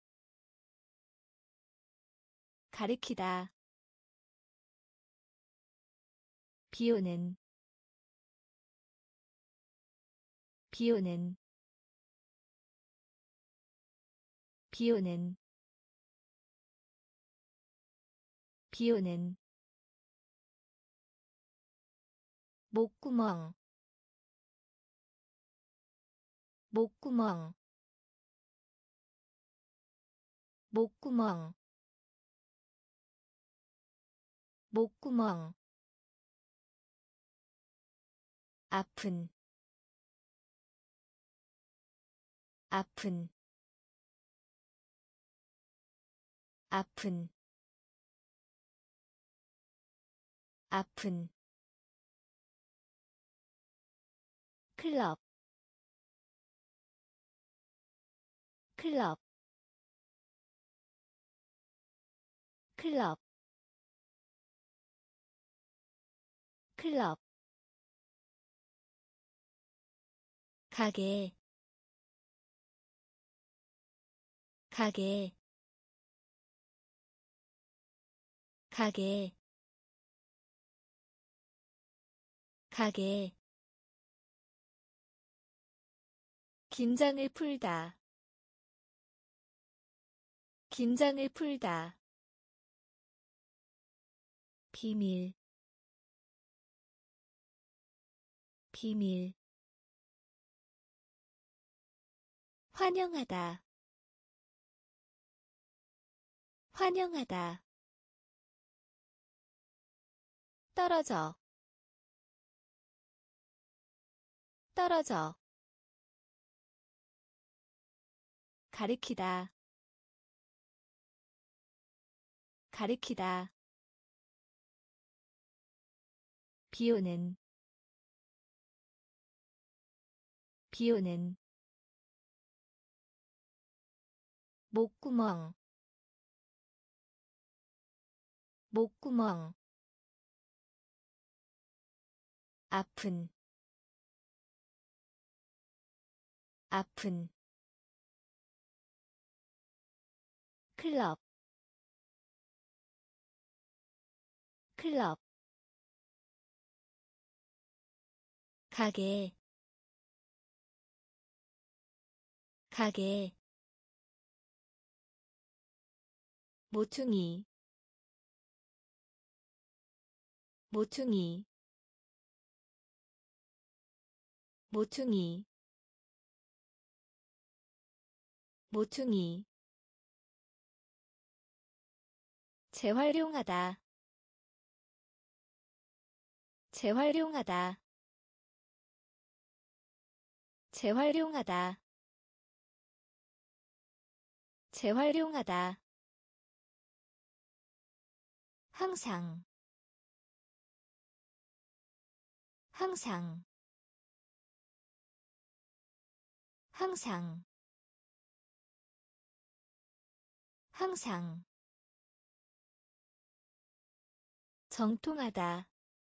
가리키다 비오는 비오는 비오는 비오는 목구멍 목구멍 목구멍 목구멍 아픈 아픈 아픈 아픈 클럽 클럽 클럽 클럽 가게 가게 가게 가게 긴장을 풀다 긴장을 풀다 비밀 비밀 환영하다 환영하다 떨어져 떨어져 가리키다 가리키다 비오는 비오는 목구멍 목구멍 아픈 아픈 클럽 클럽 가게 가게 모퉁이 모퉁이 모퉁이 모퉁이 재활용하다 재활용하다 재활용하다 재활용하다 항상 항상 항상 항상 정통하다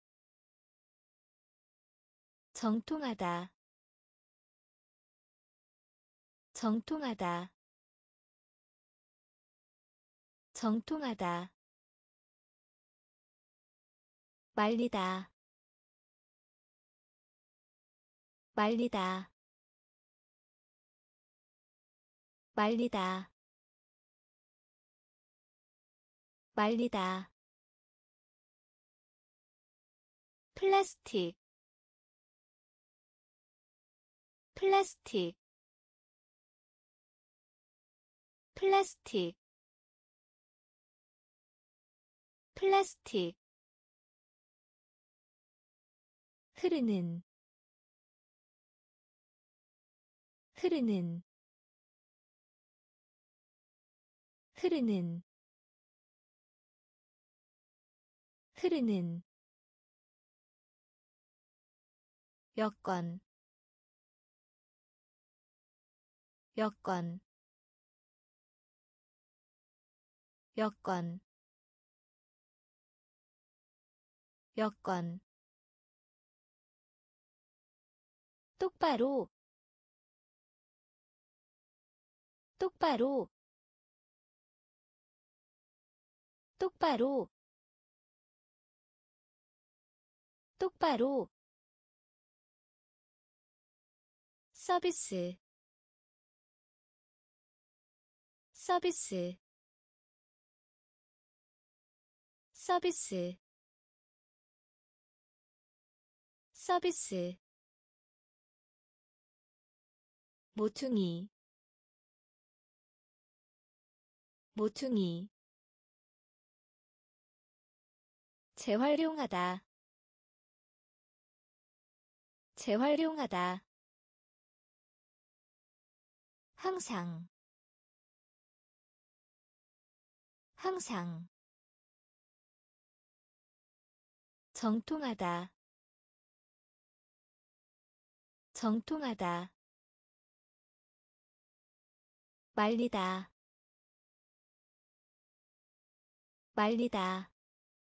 정통하다 정통하다 정통하다 말리다 말리다 말리다 말리다 플라스틱 플라스틱 플라스틱 플라스틱 흐르는 흐르는 흐르는 흐르는 여권 여권 여권 여권 똑바로 똑바로 똑바로 똑바로 서비스 서비스 서비스 서비스 모퉁이 모퉁이 재활용하다 재활용하다 항상 항상 정통하다 정통하다 말리다 말리다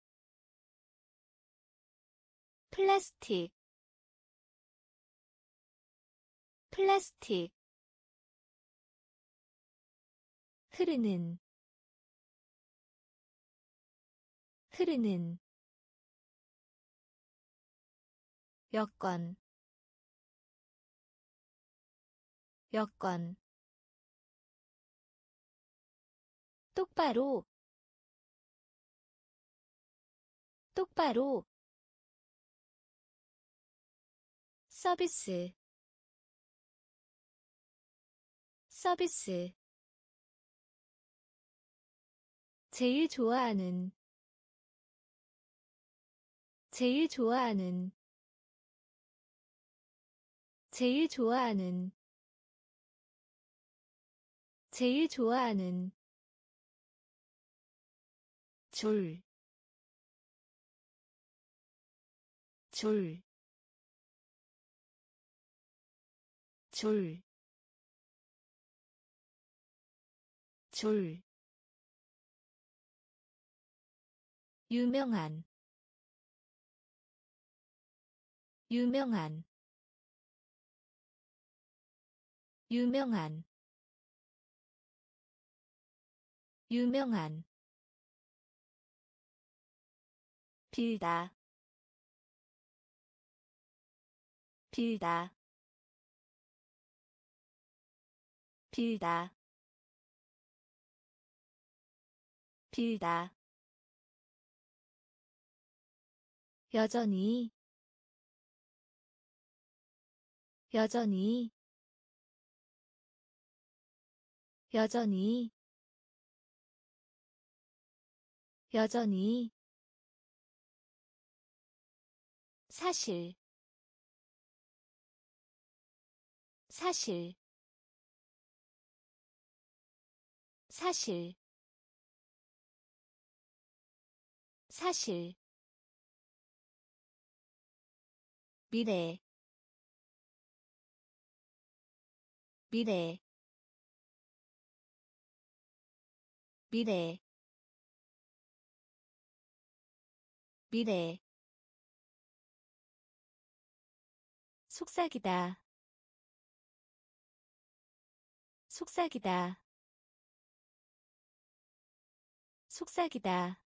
플라스틱 플라스틱 흐르는 흐르는 여권 여권 똑바로 똑바로 서비스 서비스 제일 좋아하는 제일 좋아하는 제일 좋아하는 제일 좋아하는 줄, 줄, 줄, 줄. 유명한, 유명한, 유명한, 유명한. 빌다, 빌다, 빌다, 빌다. 여전히, 여전히, 여전히, 여전히. 사실, 사실, 사실, 사실. 미래, 미래, 미래, 미래. 속삭이다, 속삭이다, 속삭이다,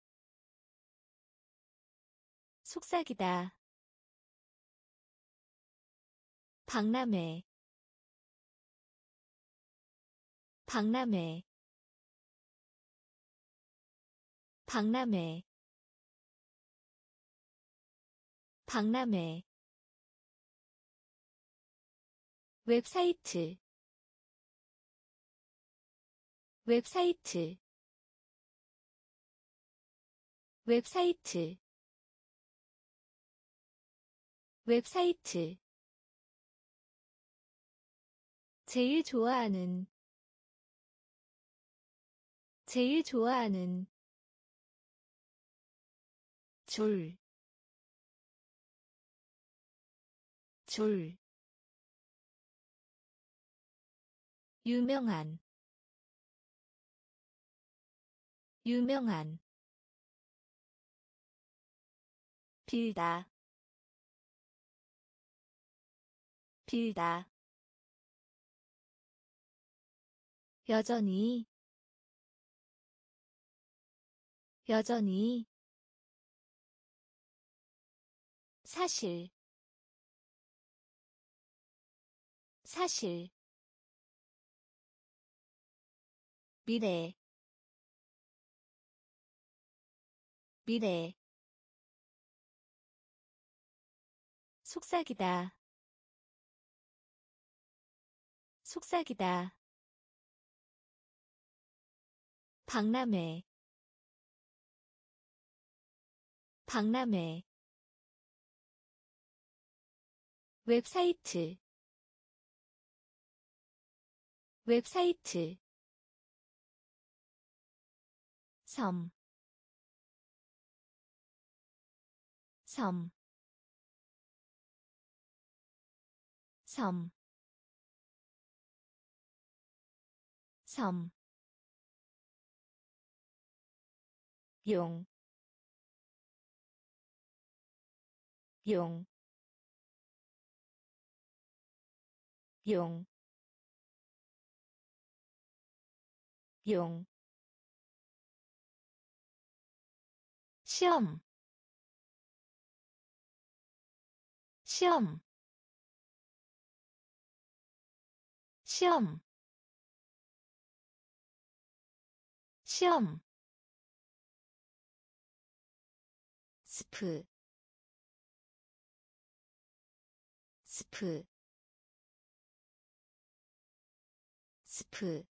속삭이다. 박람회, 박람회, 박람회, 박람회. 웹사이트, 웹사이트, 웹사이트, 웹사이트. 제일 좋아하는, 제일 좋아하는 줄, 줄. 유명한, 유명한. 빌다, 빌다. 여전히, 여전히. 사실, 사실. 미래, 미래. 속삭이다, 속삭이다. 박람회, 박람회. 웹사이트, 웹사이트. 섬, 섬, 섬, 섬, 용, 용, 용, 용, 시험, 시험, 시험, 시험, 스프, 스프, 스프,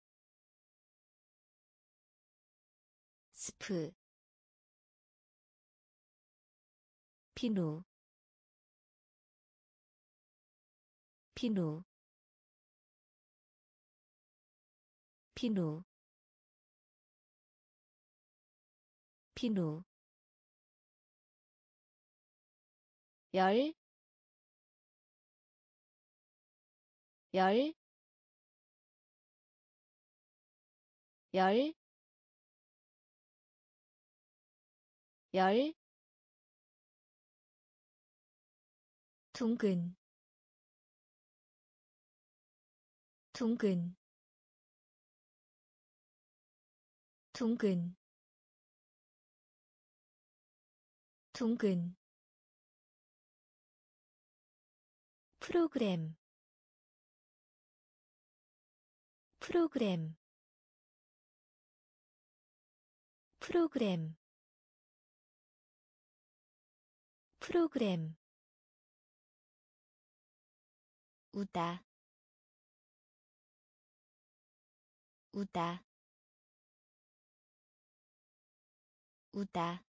스프, 비누, 비누, 비누, 비누, 열, 열, 열, 열, 둥근, 둥근, 둥근, 둥근, 프로그램, 프로그램, 프로그램, 프로그램, 우다, 우다, 우다,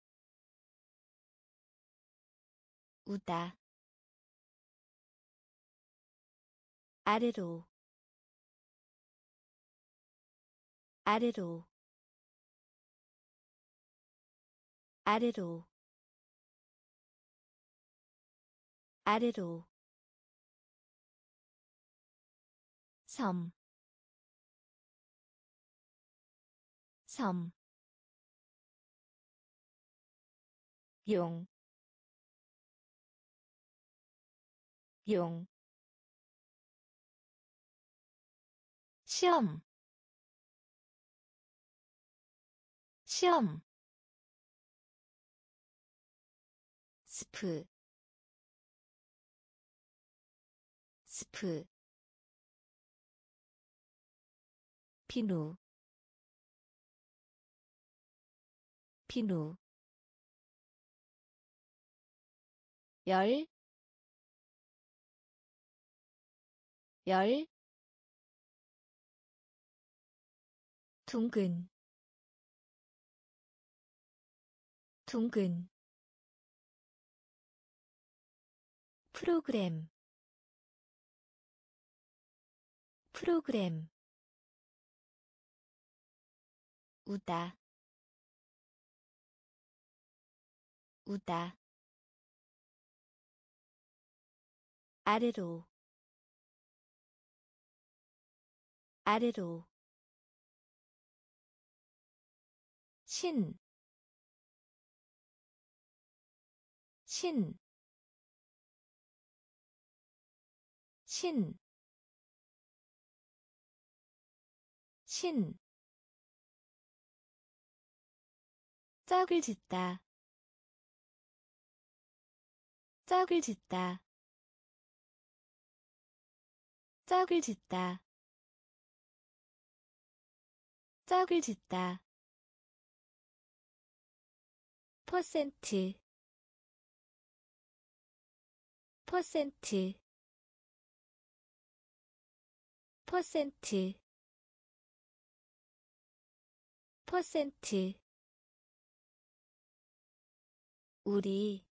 우다, 아래로, 아래로, 아래로, 아래로, 섬, 섬, 용, 용, 시험, 시험, 스프, 스프, 비누, 비누, 열, 열, 둥근, 둥근, 프로그램, 프로그램, 우다, 우다, 아래로, 아래로, 신, 신, 신, 신, 짝을 짓다, 짝을 짓다, 짝을 짓다, 짝을 짓다, 퍼센트, 퍼센트, 퍼센트, 퍼센트, 우리,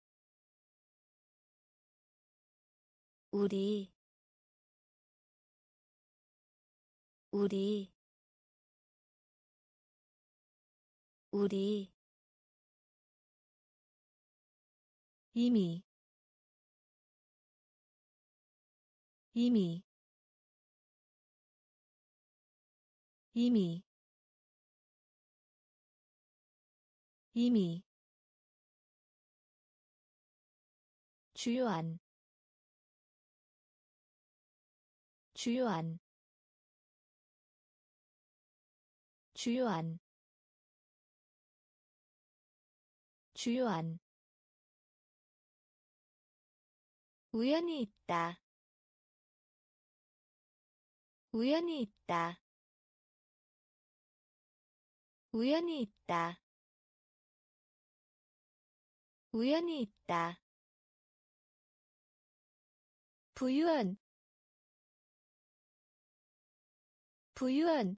우리, 우리, 우리 이미 이미 이미 이미 주요한 주요한 주요한 주요한 우연히 있다 우연히 있다 우연히 있다 우연히 있다 부유한 부유한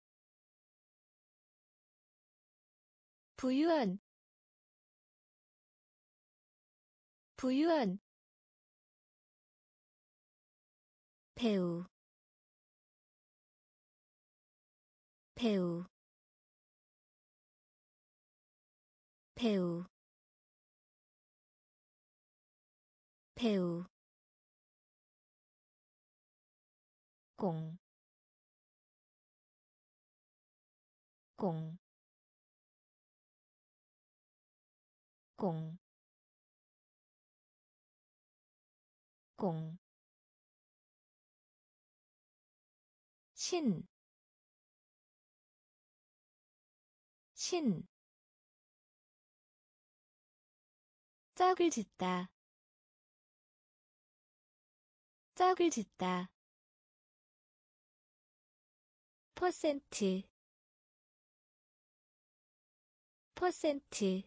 부유한 부유한 배우 배우 배우 배우 공, 공, 공, 공, 신, 신, 짝을 짓다, 짝을 짓다, 퍼센트, 퍼센트,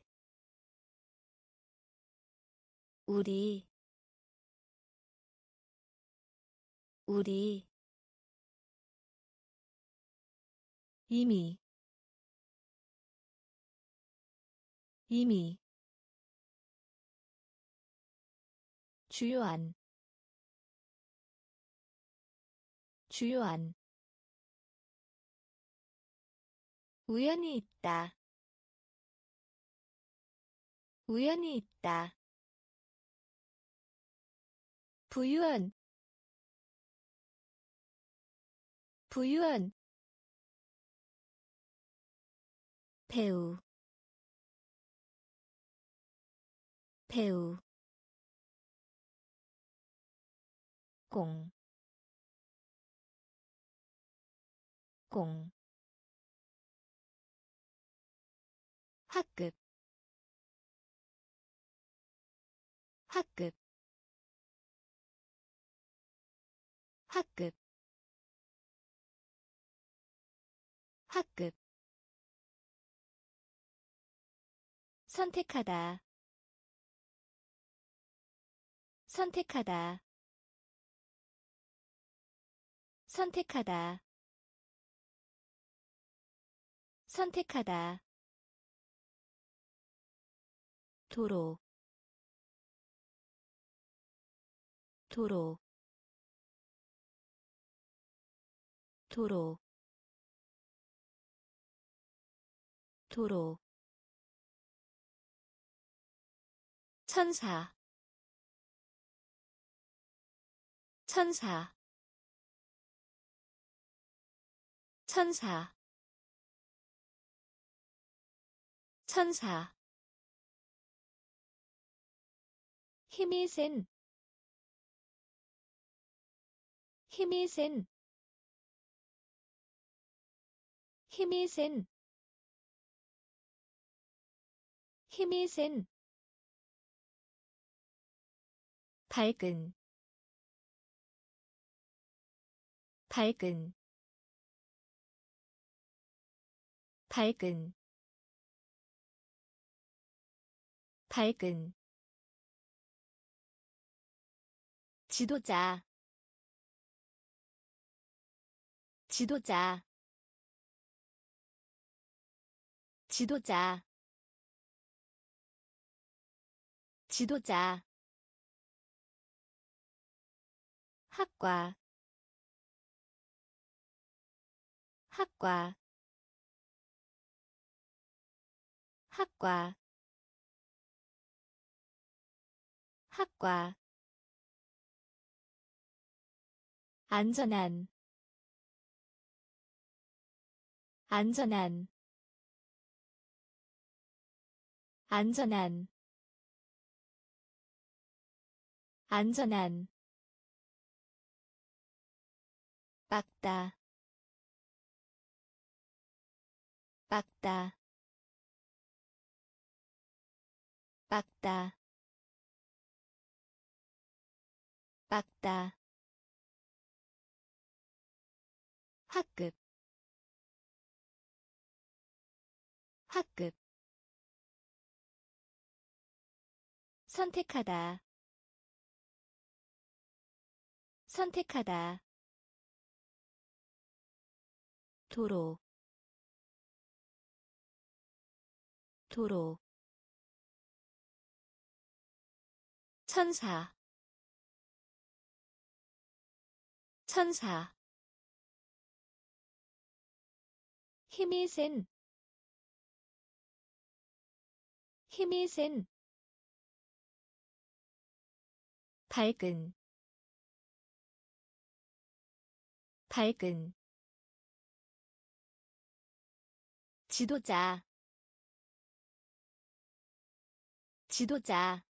우리, 우리, 이미 이미 주요한 주요한 우연히 있다 우연히 있다 부유한 부유한 배우 배우 공, 공, 학급, 학급, 학급, 학급, 선택하다, 선택하다, 선택하다, 선택하다, 도로, 도로, 도로, 도로, 천사, 천사, 천사, 천사, 힘이 센, 힘이 센, 힘이 센, 힘이 센, 밝은, 밝은, 밝은, 밝은, 지도자, 지도자, 지도자, 지도자, 학과, 학과, 학과 학과 안전한 안전한 안전한 안전한 빡다 빡다 빡다 빡다 학급 학급 선택하다 선택하다 도로 도로 천사 천사 힘이 센 힘이 센 밝은 밝은 지도자 지도자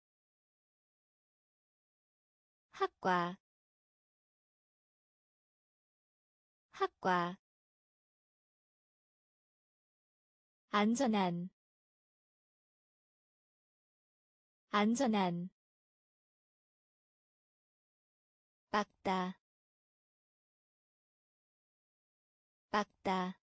학과 학과 안전한 안전한 빡다 빡다